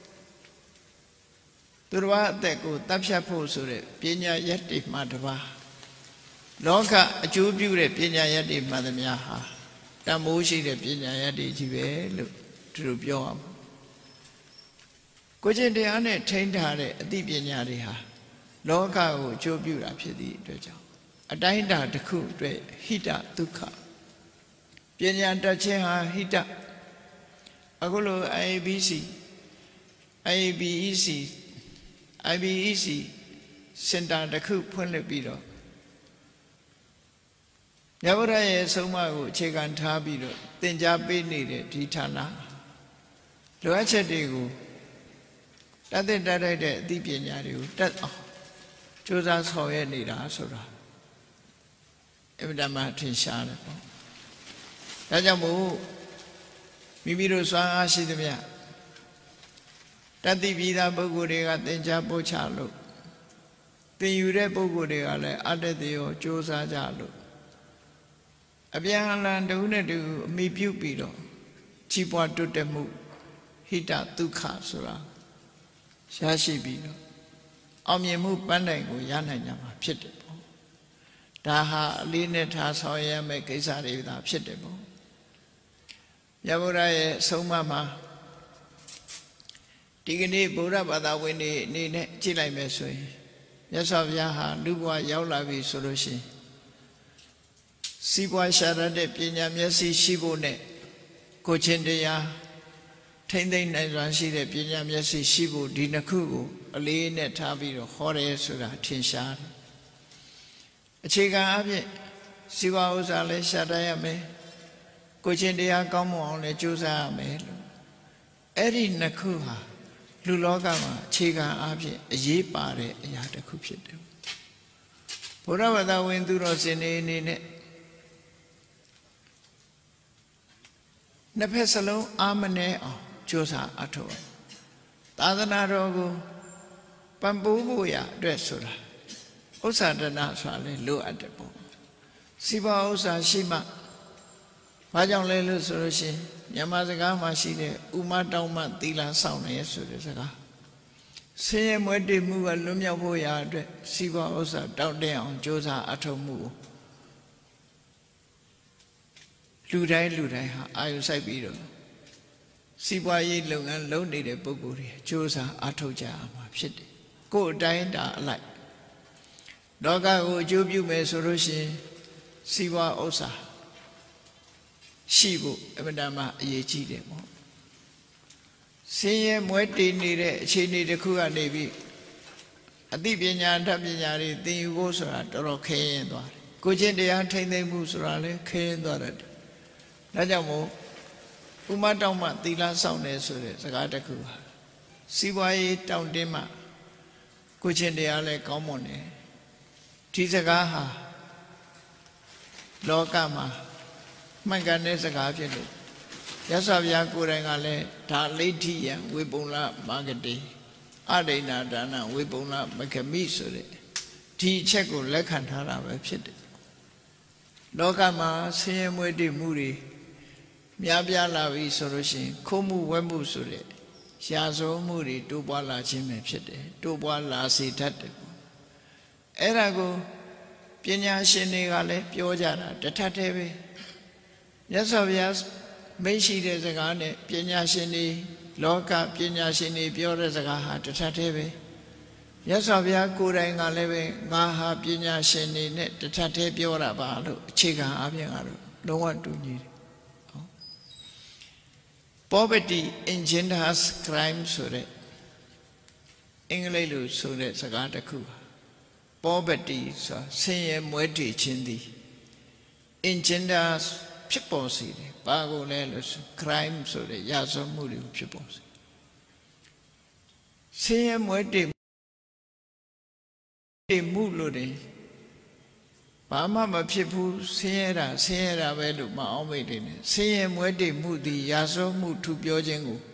သူတော်ဘာအသက်ကိုတပ်ဖြတ်ဖို့ဆိုတဲ့ပညာရက်တွေမှတပါးလောကအကျိုးပြုတဲ့ပညာရက်တွေမှသမျှဟာတန်ဖိုးရှိတဲ့ပညာရက်တွေကြီးပဲလို့သူတို့ပြောအောင်ကိုချင်းတရားနဲ့ထိန်းထားတဲ့အသိပညာတွေဟာလောကကိုအကျိုးပြုတာဖြစ်သည့်အတွက်ကြောင့်အတိုင်းအတာတစ်ခုအတွက်ဟိတဒုက္ခပညာတတ်ခြင်းဟာဟိတအခုလို I A B C I A B E C I B E C စင်တာတစ်ခုဖွင့်လှစ်ပြီးတော့မြတ်ဗုဒ္ဓရဲ့ဆုံးမကိုအခြေခံထားပြီးတော့သင်ကြားပေးနေတဲ့ဒီဌာနလိုအပ်ချက်တွေကိုတတ်တဲ့တတ်တဲ့အသိပညာတွေကိုတတ်အောင်ကြိုးစားဆောင်ရွက်နေတာဆိုတာအမှန်တမ်းထင်ရှားတယ်ပေါ့ဒါကြောင့်မို့မိမိတို့စွမ်းအားရှိသမျှတတ်သိပြီးသားပုဂ္ဂိုလ်တွေကသင်ကြားပို့ချလို့သင်ယူတဲ့ပုဂ္ဂိုလ်တွေကလည်းအတ္တတရောကြိုးစားကြလို့အပြန်အလှန်တခုနဲ့တခုအမိပြုပြီးတော့ကြီးပွားတိုးတက်မှုဟိတဒုက္ခဆိုတာရရှိပြီးတော့အောင်မြင်မှုပန်းတိုင်ကိုရနိုင်ကြမှာဖြစ်တယ်ပေါ့ဒါဟာအလေးနဲ့ထားဆောင်ရမယ့်ကိစ္စတွေသာဖြစ်တယ်ပေါ့မြတ်ဗုဒ္ဓရဲ့ဆုံးမမှာဒီကနေ့ဗုဒ္ဓဘာသာဝင်တွေအနေနဲ့ကြည့်လိုက်မယ်ဆိုရင်မြတ်စွာဘုရားဟာလူဘဝရောက်လာပြီဆိုလို့ရှိရင်စီးပွားရှာရတဲ့ပညာမျက်စိရှိဖို့နဲ့ကိုချင်းတရားထိမ့်သိမ့်နိုင်စွာရှိတဲ့ပညာမျက်စိရှိဖို့ဒီနှစ်ခုကိုအလေးနဲ့ထားပြီးတော့ဟောတယ်ဆိုတာထင်ရှားတယ်အခြေခံအဖြစ်စီးပွားဥစ္စာလည်းရှာတတ်ရမယ်ကိုချင်းတရားကောင်းမွန်အောင်လည်းကြိုးစားရမယ်လို့အဲ့ဒီနှစ်ခုဟာလူလောကမှာအခြေခံအဖြစ်အရေးပါတဲ့အရာတစ်ခုဖြစ်တယ်ဘုရားဘာသာဝင်သူတော်စင်တွေအနေနဲ့နှစ်ဖက်စလုံးအာမနဲအောင်ကြိုးစားအထောက်သာသနာတော်ကိုပံ့ပိုးဖို့ရအတွက်ဆိုတာဥစ္စာဒနာဆိုတာလေလိုအပ်တယ်ပေါ့စီးပွားဥစ္စာရှိမှဘာကြောင့်လဲလို့ဆိုလို့ရှိရင်မြန်မာစကားမှာရှိတဲ့ဥမတောင်းမှသီလဆောင်နေဆိုတဲ့စကားဆင်းရဲမွဲတေမှုကလွတ်မြောက်ဖို့ရအတွက်စီးပွားဥစ္စာတောင်းတအောင်ကြိုးစားအထောက်မှုကိုလူတိုင်းလူတိုင်းဟာအာယုစိုက်ပြီးတော့စီးပွားရေးလုပ်ငန်းလုပ်နေတဲ့ပုဂ္ဂိုလ်တွေကြိုးစားအထောက်ကြရမှာဖြစ်တယ်ကိုယ်အတိုင်းတာအလိုက်လောကကိုအကျိုးပြုမယ်ဆိုလို့ရှိရင်စီးပွားဥစ္စာရှိဖို့အမှန်တမ်းအရေးကြီးတယ်ပေါ့ဆင်းရဲမွဲတေနေတဲ့အခြေအနေတစ်ခုကနေပြီးအသိပညာဓာတ်ပညာတွေသင်ယူဖို့ဆိုတာတော်တော်ခဲရင်သွားတယ်ကိုချင်းတရားထိမ့်သိမ့်မှုဆိုတာလည်းခဲရင်သွားတယ်ဒါကြောင့်မို့ဥမတောင်းမှသီလဆောင်တယ်ဆိုတဲ့စကားတစ်ခုဟာစီးပွားရေးတောင်းတင်းမှကိုချင်းတရားလည်းကောင်းမွန်တယ်ဒီစကားဟာလောကမှာမှန်ကန်တဲ့စကားဖြစ်လို့ရသော်ဗျာကိုယ်တိုင်ကလည်းဒါလိဋ္ဌိယံဝေပုံလမာဂတိအဒိဏဒါနဝေပုံလမခမိဆိုတဲ့ဒီအချက်ကိုလက်ခံထားတာပဲဖြစ်တယ်လောကမှာဆင်းရဲမွဲတေမှုတွေများပြားလာပြီဆိုလို့ရှိရင်ခိုးမှုဝဲမှုဆိုတဲ့ရာဇဝမှုတွေတိုးပွားလာခြင်းပဲဖြစ်တယ်တိုးပွားလာစေတတ်တယ်အဲ့ဒါကိုပညာရှင်တွေကလည်းပြောကြတာတထက်တည်းပဲမြတ်စွာဘုရားမိတ်ရှိတဲ့စကားနဲ့ပညာရှင်တွေလောကပညာရှင်တွေပြောတဲ့စကားဟာတထက်တည်းပဲမြတ်စွာဘုရားကိုယ်တိုင်ကလည်းပဲငါဟာပညာရှင်တွေနဲ့တထက်တည်းပြောတာပါလို့အခြေခံအပြင်ကတော့လုံးဝတူညီတယ် Poverty engenders crime ဆိုတဲ့အင်္ဂလိပ်လိုဆိုတဲ့စကားတစ်ခု Poverty ဆိုဆင်းရဲမွဲတေခြင်းသည် engenders ဖြစ်ပေါ်စေတယ်ဘာကိုလဲလို့ဆို crime ဆိုတဲ့ရာဇဝတ်မှုတွေကိုဖြစ်ပေါ်စေဆင်းရဲမွဲတေတေမှုလို့တယ်ဘာမှမဖြစ်ဘူးဆင်းရဲတာဆင်းရဲတာပဲလို့မအောင်မိတ်တယ်ဆင်းရဲမွဲတေမှုသည်ရာဇဝတ်မှုထူပြောခြင်းကို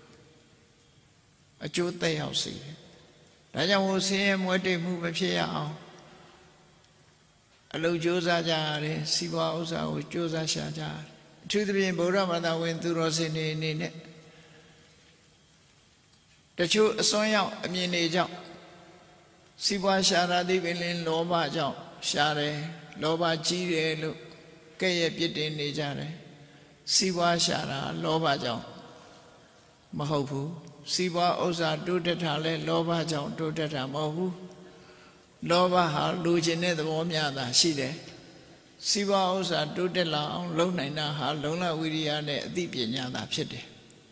အကျိုးသက်ရောက်စေတယ်ဒါကြောင့်ဟိုဆင်းရဲမွဲတေမှုမဖြစ်ရအောင်အလုံးကြိုးစားကြရတယ်စီးပွားဥစ္စာကိုကြိုးစားရှာကြရတယ်အထူးသဖြင့်ဗုဒ္ဓဘာသာဝင်သူတော်စင်တွေအနေနဲ့တချို့အစွန်းရောက်အမြင်တွေကြောင့်စီးပွားရှာတာဒီပင်လင်းလောဘကြောင့်ရှာတယ်လောဘကြီးတယ်လို့ကဲ့ရဲ့ပြစ်တင်နေကြတယ်စီးပွားရှာတာလောဘကြောင့်မဟုတ်ဘူးစီးပွားဥစ္စာတိုးတက်တာလဲလောဘကြောင့်တိုးတက်တာမဟုတ်ဘူးလောဘဟာလူကျင်တဲ့သဘောများတာရှိတယ်စီးပွားဥစ္စာတိုးတက်လာအောင်လုပ်နိုင်တာဟာလုံလဝိရိယနဲ့အသိပညာသာဖြစ်တယ်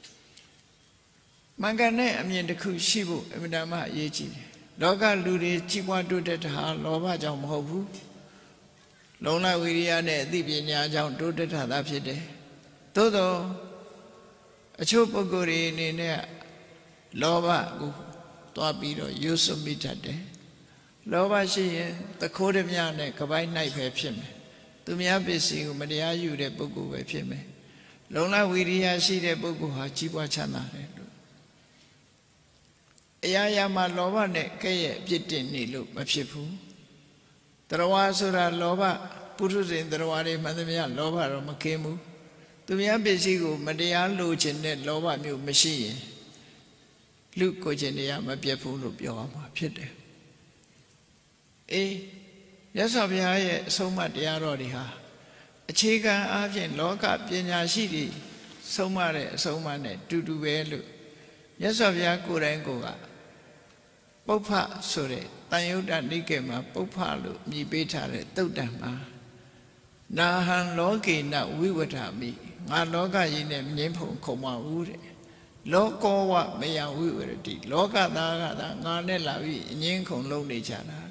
မှန်ကန်တဲ့အမြင်တစ်ခုရှိဖို့အမြဲတမ်းအရေးကြီးတယ်လောကလူတွေကြီးပွားတိုးတက်တာဟာလောဘကြောင့်မဟုတ်ဘူးလုံလဝိရိယနဲ့အသိပညာကြောင့်တိုးတက်တာသာဖြစ်တယ်သို့သောအချို့ပုဂ္ဂိုလ်တွေအနေနဲ့လောဘကိုတွားပြီးတော့ရွတ်စွမိတတ်တယ်လောဘရှိရင်တခိုးဓမြနဲ့ကပိုင်း၌ပဲဖြစ်မယ်သူများပစ္စည်းကိုမတရားယူတဲ့ပုဂ္ဂိုလ်ပဲဖြစ်မယ်လုံလဝိရိယရှိတဲ့ပုဂ္ဂိုလ်ဟာကြီးပွားချမ်းသာတယ်လို့အရာရာမှာလောဘနဲ့ကဲ့ရဲ့ပြစ်တင်နေလို့မဖြစ်ဘူးတရားဝါဆိုတာလောဘပုထုဇဉ်တရားဝါတွေမှန်သမျှလောဘတော့မကင်းဘူးသူများပစ္စည်းကိုမတရားလိုချင်တဲ့လောဘမျိုးမရှိရင်လူကိုခြင်းတရားမပြတ်ဘူးလို့ပြောရမှာဖြစ်တယ်အေးမြတ်စွာဘုရားရဲ့အဆုံးအမတရားတော်တွေဟာအခြေခံအားဖြင့်လောကပညာရှိတွေဆုံးမတဲ့အဆုံးအမနဲ့တူတူပဲလို့မြတ်စွာဘုရားကိုယ်တိုင်ကိုယ်ကပုပ္ဖဆိုတဲ့တန်ယုတ်တနိကေမှာပုပ္ဖလို့မြည်ပေးထားတဲ့သုတ်တံမှာနာဟံလောကေနဝိဝဒာမိငါလောကကြီးနဲ့မြင်းဖုံခုံမဘူးတဲ့လောကောဝမယဝိဝရတိလောကသားကသာငါနဲ့လာပြီးအငင်းခုံလုံးနေကြတာ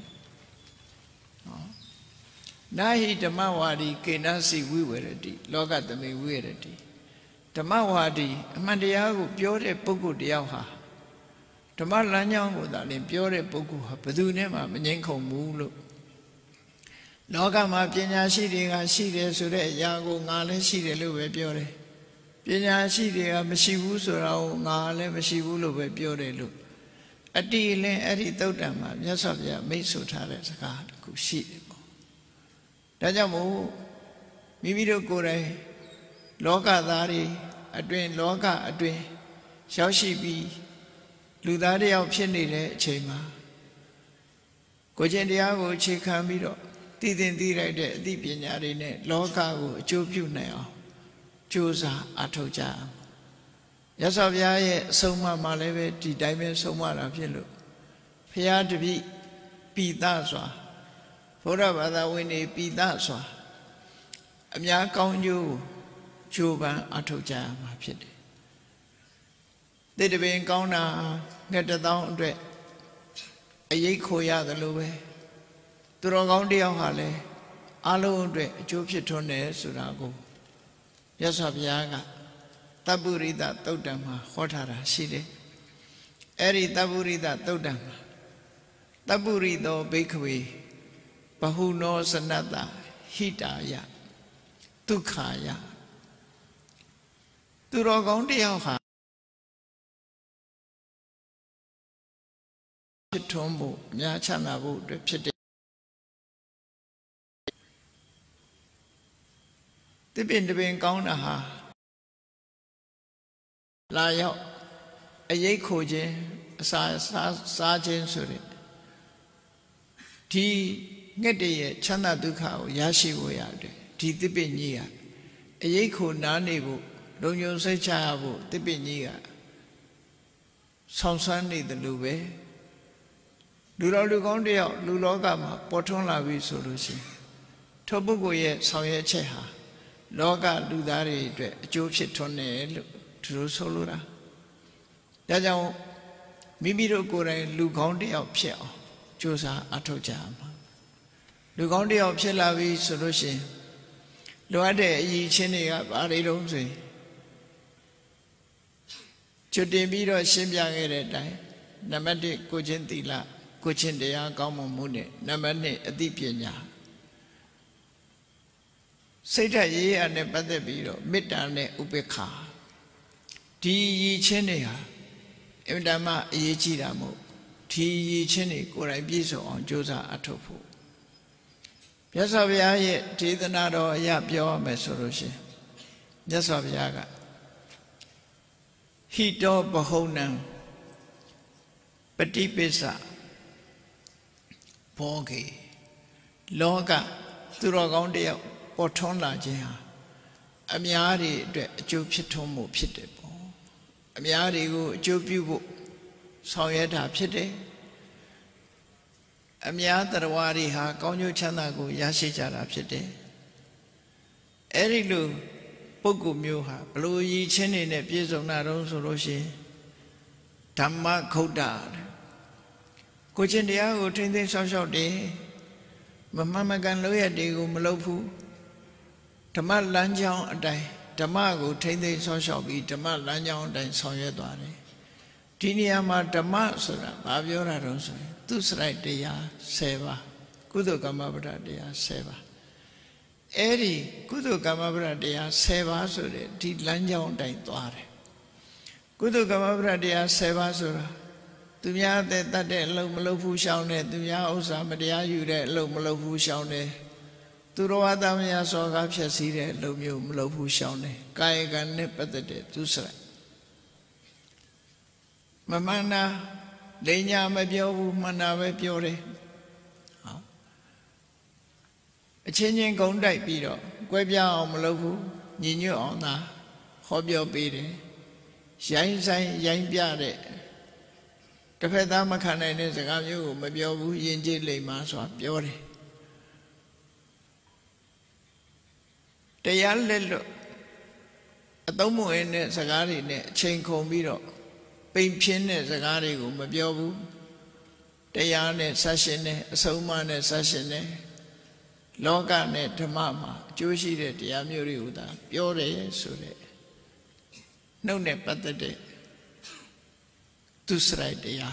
နာဟိဓမ္မဝါဒီကေနစီဝိဝရတိလောကသမိဝိဝရတိဓမ္မဝါဒီအမှန်တရားကိုပြောတဲ့ပုဂ္ဂိုလ်တယောက်ဟာဓမ္မလမ်းကြောင်းကိုသာလျှင်ပြောတဲ့ပုဂ္ဂိုလ်ဟာဘယ်သူနဲ့မှမငြင်းခုံဘူးလို့လောကမှာပညာရှိတွေကရှိတယ်ဆိုတဲ့အရာကိုငါလည်းရှိတယ်လို့ပဲပြောတယ်ပညာရှိတွေကမရှိဘူးဆိုတာကိုငါလည်းမရှိဘူးလို့ပဲပြောတယ်လို့အတိအလင်းအဲ့ဒီသုတ်တံမှာမြတ်စွာဘုရားမိတ်ဆွထားတဲ့စကားတစ်ခုရှိတယ်ပေါ့ဒါကြောင့်မို့မိမိတို့ကိုယ်တိုင်လောကသားတွေအတွင်လောကအတွင်ရောက်ရှိပြီးလူသားတယောက်ဖြစ်နေတဲ့အချိန်မှာကိုယ်ကျင့်တရားကိုအခြေခံပြီးတော့တည်တင်တည်လိုက်တဲ့အသိပညာတွေနဲ့လောကကိုအကျိုးပြုနိုင်အောင်ကြိုးစားအထောက်ကြအောင်ရသော်ဘုရားရဲ့အဆုံးအမမှာလည်းပဲဒီတိုင်းပဲဆုံးမတာဖြစ်လို့ဘုရားတပည့်ပိသစွာဘုရားဘာသာဝင်တွေပိသစွာအများကောင်းကျိုးကြိုးပမ်းအထောက်ကြရမှာဖြစ်တယ်တိတပင်ကောင်းတာငှက်တစ်သောင်းအတွက်အရေးခိုရတယ်လို့ပဲသူတော်ကောင်းတယောက်ဟာလည်းအလုံးအတွက်အကျိုးဖြစ်ထွန်းတယ်ဆိုတာကိုမြတ်စွာဘုရားကတပ္ပုရိသသုတ်တံမှာဟောထားတာရှိတယ်အဲ့ဒီတပ္ပုရိသသုတ်တံမှာတပ္ပုရိသောဘိက္ခဝေဘဟုနောစနတ္တဟိတာယဒုက္ခယသူတော်ကောင်းတယောက်ဟာဖြစ်ထွန်းဖို့အများချမ်းသာဖို့အတွက်ဖြစ်တယ်ဒီပင်တပင်ကောင်းတာဟာလာရောက်အရေးခိုခြင်းအစာစားစားခြင်းဆိုတဲ့ဒီငှက်တည်းရဲ့ချမ်းသာဒုက္ခကိုရရှိဖို့ရတယ်ဒီသစ်ပင်ကြီးကအရေးခိုနားနေဖို့လုံခြုံစိတ်ချရဖို့သစ်ပင်ကြီးကဆောင်ဆွမ်းနေတယ်လို့ပဲလူတော်လူကောင်းတယောက်လူလောကမှာပေါ်ထွန်းလာပြီဆိုလို့ရှိရင်ထိုပုဂ္ဂိုလ်ရဲ့ဆောင်ရွက်ချက်ဟာလောကလူသားတွေအတွက်အကျိုးဖြစ်ထွန်းတယ်လို့သူတို့ဆိုလိုတာဒါကြောင့်မိမိတို့ကိုယ်တိုင်လူကောင်းတယောက်ဖြစ်အောင်ကြိုးစားအထောက်ကြရမှာလူကောင်းတယောက်ဖြစ်လာပြီဆိုလို့ရှိရင်လိုအပ်တဲ့အရည်ချင်းတွေကဘာတွေတုံးဆိုရင်ကျွတ်တင်ပြီးတော့ရှင်းပြခဲ့တဲ့အတိုင်းနံပါတ်တစ်ကိုချင်းသီလကိုချင်းတရားကောင်းမွန်မှုနဲ့နံပါတ်နှစ်အသိပညာစိတ်ဓာတ်ရေးရနဲ့ပတ်သက်ပြီးတော့မေတ္တာနဲ့ဥပေက္ခဒီရည်ချင်းတွေဟာအင်တာမအရေးကြီးတာမို့ဒီရည်ချင်းတွေကိုယ်တိုင်ပြည့်စုံအောင်ကြိုးစားအထောက်ဖို့မြတ်စွာဘုရားရဲ့ဒေသနာတော်အရပြောရမယ်ဆိုလို့ရှိရင်မြတ်စွာဘုရားကဟိတောပဟုဏံပฏิပိစ္ဆဘောဂေလောကသူတော်ကောင်းတယောက်ပေါ်ထွန်းလာခြင်းဟာအများတွေအတွက်အကျိုးဖြစ်ထွန်းမှုဖြစ်တယ်ပေါ့အများတွေကိုအကျိုးပြုဖို့ဆောင်ရွက်တာဖြစ်တယ်အများတရားဝါတွေဟာကောင်းကျိုးချမ်းသာကိုရရှိကြတာဖြစ်တယ်အဲ့ဒီလိုပုဂ္ဂိုလ်မျိုးဟာဘလို့ရည်ချင်းနေနဲ့ပြည့်စုံတာတော့ဆိုလို့ရှိရင်ဓမ္မခုတ်တာကိုချင်းတရားကိုထိမ့်သိမ်းရှောက်ရှောက်တယ်မမှန်မကန်လို့ရတွေကိုမလုပ်ဘူးဓမ္မလမ်းကြောင်းအတိုင်းဓမ္မကိုထိမ့်သိမ်းရှောက်ရှောက်ပြီးဓမ္မလမ်းကြောင်းအတိုင်းဆောင်ရွက်သွားတယ်ဒီနေရာမှာဓမ္မဆိုတာဘာပြောတာတော့ဆိုရင်သူစရိုက်တရားဆယ်ပါးကုသိုလ်ကမ္မပဒတရားဆယ်ပါးအဲ့ဒီကုသိုလ်ကမ္မပဒတရားဆယ်ပါးဆိုတဲ့ဒီလမ်းကြောင်းအတိုင်းသွားတယ်ကုသိုလ်ကမ္မပဒတရားဆယ်ပါးဆိုတာသူများအသက်တတ်တဲ့အလုပ်မလုပ်ဘူးရှောင်တယ်သူများဥစ္စာမတရားယူတဲ့အလုပ်မလုပ်ဘူးရှောင်တယ်သူတော်ဘာသာမယာစောကားဖြည့်စည်းတဲ့အလုပ်မျိုးမလုပ်ဘူးရှောင်တယ်ကာယကံနဲ့ပတ်သက်တဲ့သူစရိုက်မမှန်တာလိညာမပြောဘူးမှန်တာပဲပြောတယ်ဟောအချင်းချင်းဂုံတိုက်ပြီးတော့ကွဲပြားအောင်မလုပ်ဘူးညီညွတ်အောင်သာဟောပြောပေးတယ်ရိုင်းဆိုင်ရိုင်းပြတဲ့တစ်ဖက်သားမခံနိုင်တဲ့စကားမျိုးကိုမပြောဘူးယဉ်ကျေးလိမ္မာစွာပြောတယ်တရားလက်လွတ်အသုံးမဝင်တဲ့စကားတွေနဲ့အချိန်ကုန်ပြီးတော့ပိန်ဖြင်းတဲ့စကားတွေကိုမပြောဘူးတရားနဲ့ဆက်ရှင်နဲ့အဆုံးအမနဲ့ဆက်ရှင်နဲ့လောကနဲ့ဓမ္မမှာအကျိုးရှိတဲ့တရားမျိုးတွေကိုသာပြောတယ်ဆိုတဲ့နှုတ်နဲ့ပတ်သက်တဲ့သူစရိုက်တရား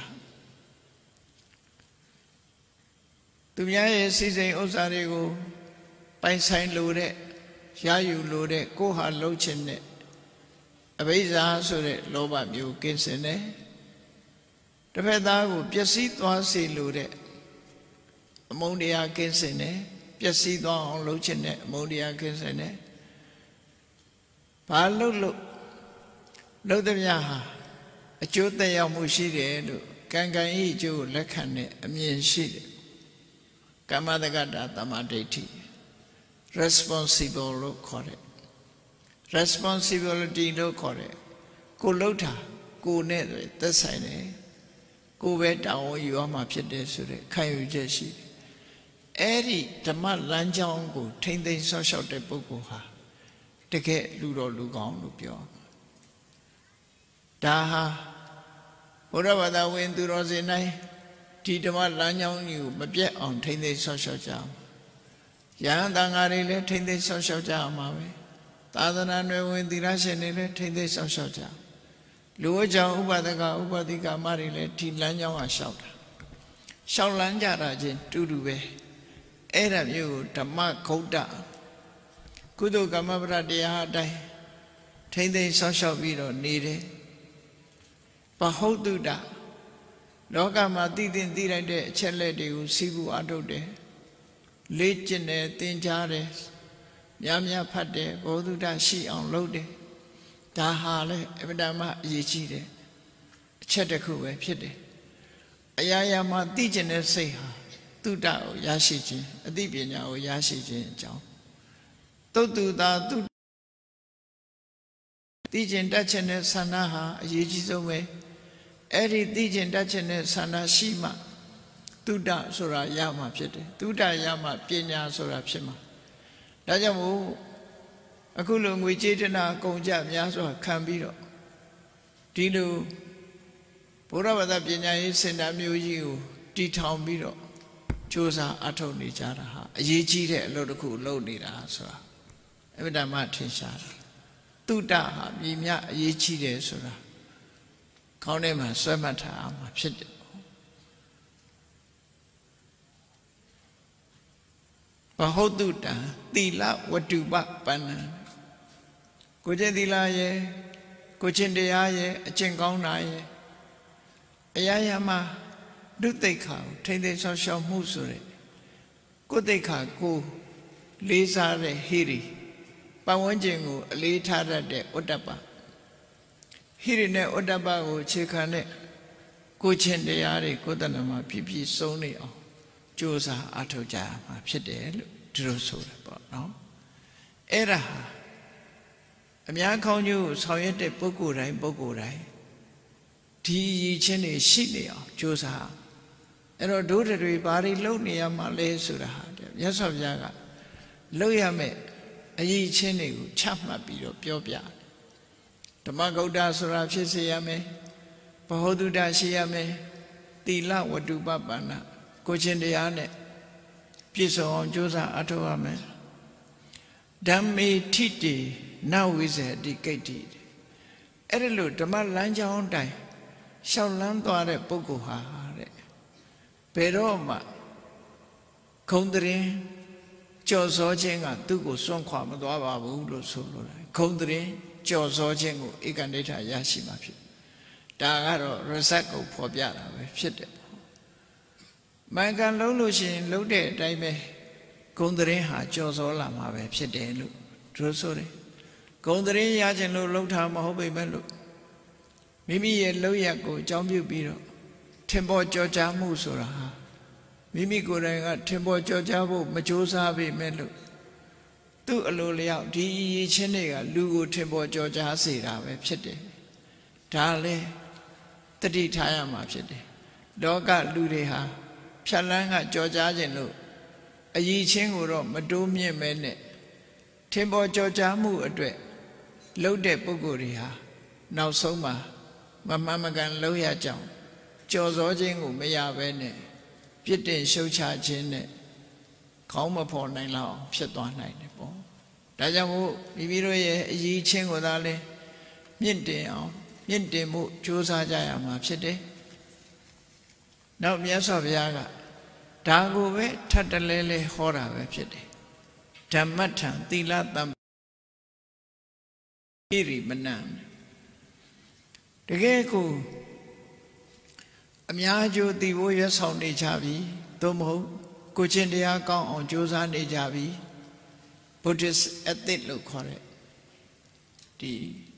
သူများရဲ့စီစိန်ဥစ္စာတွေကိုပိုင်ဆိုင်လို့တဲ့ရယူလို့တဲ့ကိုယ်ဟာလှုပ်ခြင်းနဲ့အဘိဇာဆိုတဲ့လောဘမျိုးကင်းစင်တယ်တစ်ဖက်သားကိုပျက်စီးသွားစေလို့တဲ့အမုန်းတရားကင်းစင်တယ်ပျက်စီးသွားအောင်လှုပ်ခြင်းနဲ့အမုန်းတရားကင်းစင်တယ်ဘာလှုပ်လို့လှုပ်သည်များဟာအကျိုးသက်ရောက်မှုရှိတယ်လို့ကံကံဤအကျိုးကိုလက်ခံတဲ့အမြင်ရှိတယ်ကမ္မတက္ကတာတမ္မာဒိဋ္ဌိ responsible လို့ခေါ်တယ် responsibility လို့ခေါ်တယ်ကိုလှုပ်တာကိုနဲ့သက်ဆိုင်တယ်ကိုပဲတာဝန်ယူရမှာဖြစ်တယ်ဆိုတဲ့ခံယူချက်ရှိတယ်အဲ့ဒီဓမ္မလမ်းကြောင်းကိုထိမ့်သိမ်းဆောက်ရှောက်တဲ့ပုဂ္ဂိုလ်ဟာတကယ်လူတော်လူကောင်းလို့ပြောဒါဟာဘုရားဘာသာဝင်သူတော်စင်တိုင်းဒီဓမ္မလမ်းကြောင်းကြီးကိုမပြတ်အောင်ထိမ့်သိမ်းဆောက်ရှောက်ကြအောင်ယဟန်တန်ဃာတွေလည်းထိမ့်သိမ်းဆောက်ရှောက်ကြအောင်ပါပဲသာသနာ့နယ်ဝင်သီလရှင်တွေလည်းထိမ့်သိမ်းဆောက်ရှောက်ကြလူဝကြောင့်ဥပဒကဥပတိကာမတွေလည်းဒီလမ်းကြောင်းကရှောက်တာရှောက်လန်းကြတာချင်းတူတူပဲအဲ့ဒါမျိုးကိုဓမ္မဂုဋ္ဌကုသိုလ်ကမ္မပဒတရားအတိုင်းထိမ့်သိမ်းဆောက်ရှောက်ပြီးတော့နေတယ်ပဟုတ်တုတလောကမှာတည်တင်တည်လိုက်တဲ့အချက်လက်တွေကိုစီးပူအထုတ်တယ်လေ့ကျင့်တယ်သင်ကြားတယ်များများဖတ်တယ်ဘောဓုတရှိအောင်လုပ်တယ်ဒါဟာလေအမှန်တမ်းအရေးကြီးတယ်အချက်တစ်ခုပဲဖြစ်တယ်အရာရာမှာသိကျင်တဲ့စိတ်ဟာတုတကိုရရှိခြင်းအသိပညာကိုရရှိခြင်းအကြောင်းသုတ္တုတာသူသိကျင်တတ်ခြင်းတဲ့ဆန္ဒဟာအရေးကြီးဆုံးပဲအဲ့ဒီသိကျင်တတ်ခြင်းတဲ့ဆန္ဒရှိမှတုတဆိုတာရမှာဖြစ်တယ်တုတရမှပညာဆိုတာဖြစ်မှာဒါကြောင့်မို့အခုလိုငွေကြေးတနာကုန်ကြများစွာခံပြီးတော့ဒီလိုဘုရားဘာသာပညာရေးစင်တာမျိုးကြီးကိုတည်ထောင်ပြီးတော့စ조사အထောက်နေကြတာဟာအရေးကြီးတဲ့အလုပ်တစ်ခုလုပ်နေတာဆိုတာအမြဲတမ်းထင်ရှားတယ်တုဒ္ဒဟာမြေမြအရေးကြီးတယ်ဆိုတာခေါင်းထဲမှာဆွဲမှတ်ထားမှာဖြစ်တယ်ဘဟုတ်တုတံသီလဝတ္တုပပန္နံကိုကျင့်သီလရဲ့ကိုကျင့်တရားရဲ့အကျင့်ကောင်းတာရဲ့အရာရာမှာဒုသိက္ခာကိုထိမ့်သိမ်းဆောင်ရှောက်မှုဆိုတဲ့ကိုသိက္ခာကိုလေးစားတဲ့ဟိရိပတ်ဝန်းကျင်ကိုအလေးထားတတ်တဲ့ဥတ္တပဟိရိနဲ့ဥတ္တပကိုအခြေခံတဲ့ကိုကျင့်တရားတွေကိုယ်တဏ္ဍမှာပြည့်ပြည့်စုံနေအောင်ကြိုးစားအားထုတ်ကြရမှာဖြစ်တယ်လို့ဒီလိုဆိုတယ်ပေါ့နော်အဲ့ဒါဟာအများခေါင်းကျိုးဆောင်ရွက်တဲ့ပုဂ္ဂိုလ်တိုင်းပုဂ္ဂိုလ်တိုင်းဒီရည်ချင်းတွေရှိနေအောင်ကြိုးစားအဲ့တော့ဒုဒတွေဘာတွေလုပ်နေရမှာလဲဆိုတာဟာမြတ်စွာဘုရားကလုပ်ရမယ့်အရည်ချင်းတွေကိုချမှတ်ပြီးတော့ပြောပြတယ်ဓမ္မဂௌတဆိုတာဖြစ်စေရမယ်ဘဟုတုတရှိရမယ်သီလဝတ္တုပပန္နကိုချင်းတရားနဲ့ပြည့်စုံအောင်ကြိုးစားအထောက်ရမယ်ဓမ္မေထိတေနဝိဇ္ဇတိကိတ္တိအဲ့ဒါလို့ဓမ္မလမ်းကြောင်းတိုင်းရှောက်လန်းသွားတဲ့ပုဂ္ဂိုလ်ဟာတဲ့ဘယ်တော့မှခုံတရင်ကြော်စောခြင်းကသူ့ကိုစွန့်ခွာမသွားပါဘူးလို့ဆိုလိုတယ်ခုံတရင်ကြော်စောခြင်းကိုဧကန္တိဋ္ဌရရှိမှာဖြစ်ဒါကတော့ရဇတ်ကိုဖော်ပြတာပဲဖြစ်တယ်မင်္ဂန်လုံးလို့ရှိရင်လုံးတဲ့အတိုင်းပဲဂုံတရင်ဟာကြော်စောလာမှာပဲဖြစ်တယ်လို့တို့ဆိုတယ်ဂုံတရင်ရခြင်းလို့လှုပ်ထားမဟုတ်ပေမဲ့လို့မိမိရဲ့လောက်ရကိုအကြောင်းပြုပြီးတော့ထင်ပေါ်ကြော်ကြားမှုဆိုတာဟာမိမိကိုယ်တိုင်ကထင်ပေါ်ကြော်ကြားဖို့မကြိုးစားပေမဲ့လို့သူ့အလိုလျောက်ဒီရည်ချင်းတွေကလူကိုထင်ပေါ်ကြော်ကြားစေတာပဲဖြစ်တယ်ဒါလည်းတတိထားရမှာဖြစ်တယ်လောကလူတွေဟာဖြတ်လန်းကကြော်ကြားခြင်းလို့အရည်ချင်းကိုတော့မတိုးမြင့်မဲနဲ့ထင်ပေါ်ကြော်ကြားမှုအတွက်လှုပ်တဲ့ပုဂ္ဂိုလ်တွေဟာနောက်ဆုံးမှာမမှန်မကန်လှုပ်ရကြအောင်ကြော်စောခြင်းကိုမရဘဲနဲ့ပြစ်တင်ရှုတ်ချခြင်းနဲ့ခေါင်းမဖော်နိုင်လောက်ဖြစ်သွားနိုင်တယ်ပေါ့ဒါကြောင့်မို့မိမိတို့ရဲ့အရည်ချင်းကိုသာလဲမြင့်တင်အောင်မြင့်တင်မှုကြိုးစားကြရမှာဖြစ်တယ်နောက်မြတ်စွာဘုရားကဒါကိုပဲထပ်တလဲလဲဟောတာပဲဖြစ်တယ်ဓမ္မထံသီလတံဣရိမနံတကယ်ကိုအများကျိုးသိဖို့ရဆောင်နေကြပြီသို့မဟုတ်ကိုချင်းတရားကောင်းအောင်ကြိုးစားနေကြပြီ Buddhist ethic လို့ခေါ်တဲ့ဒီ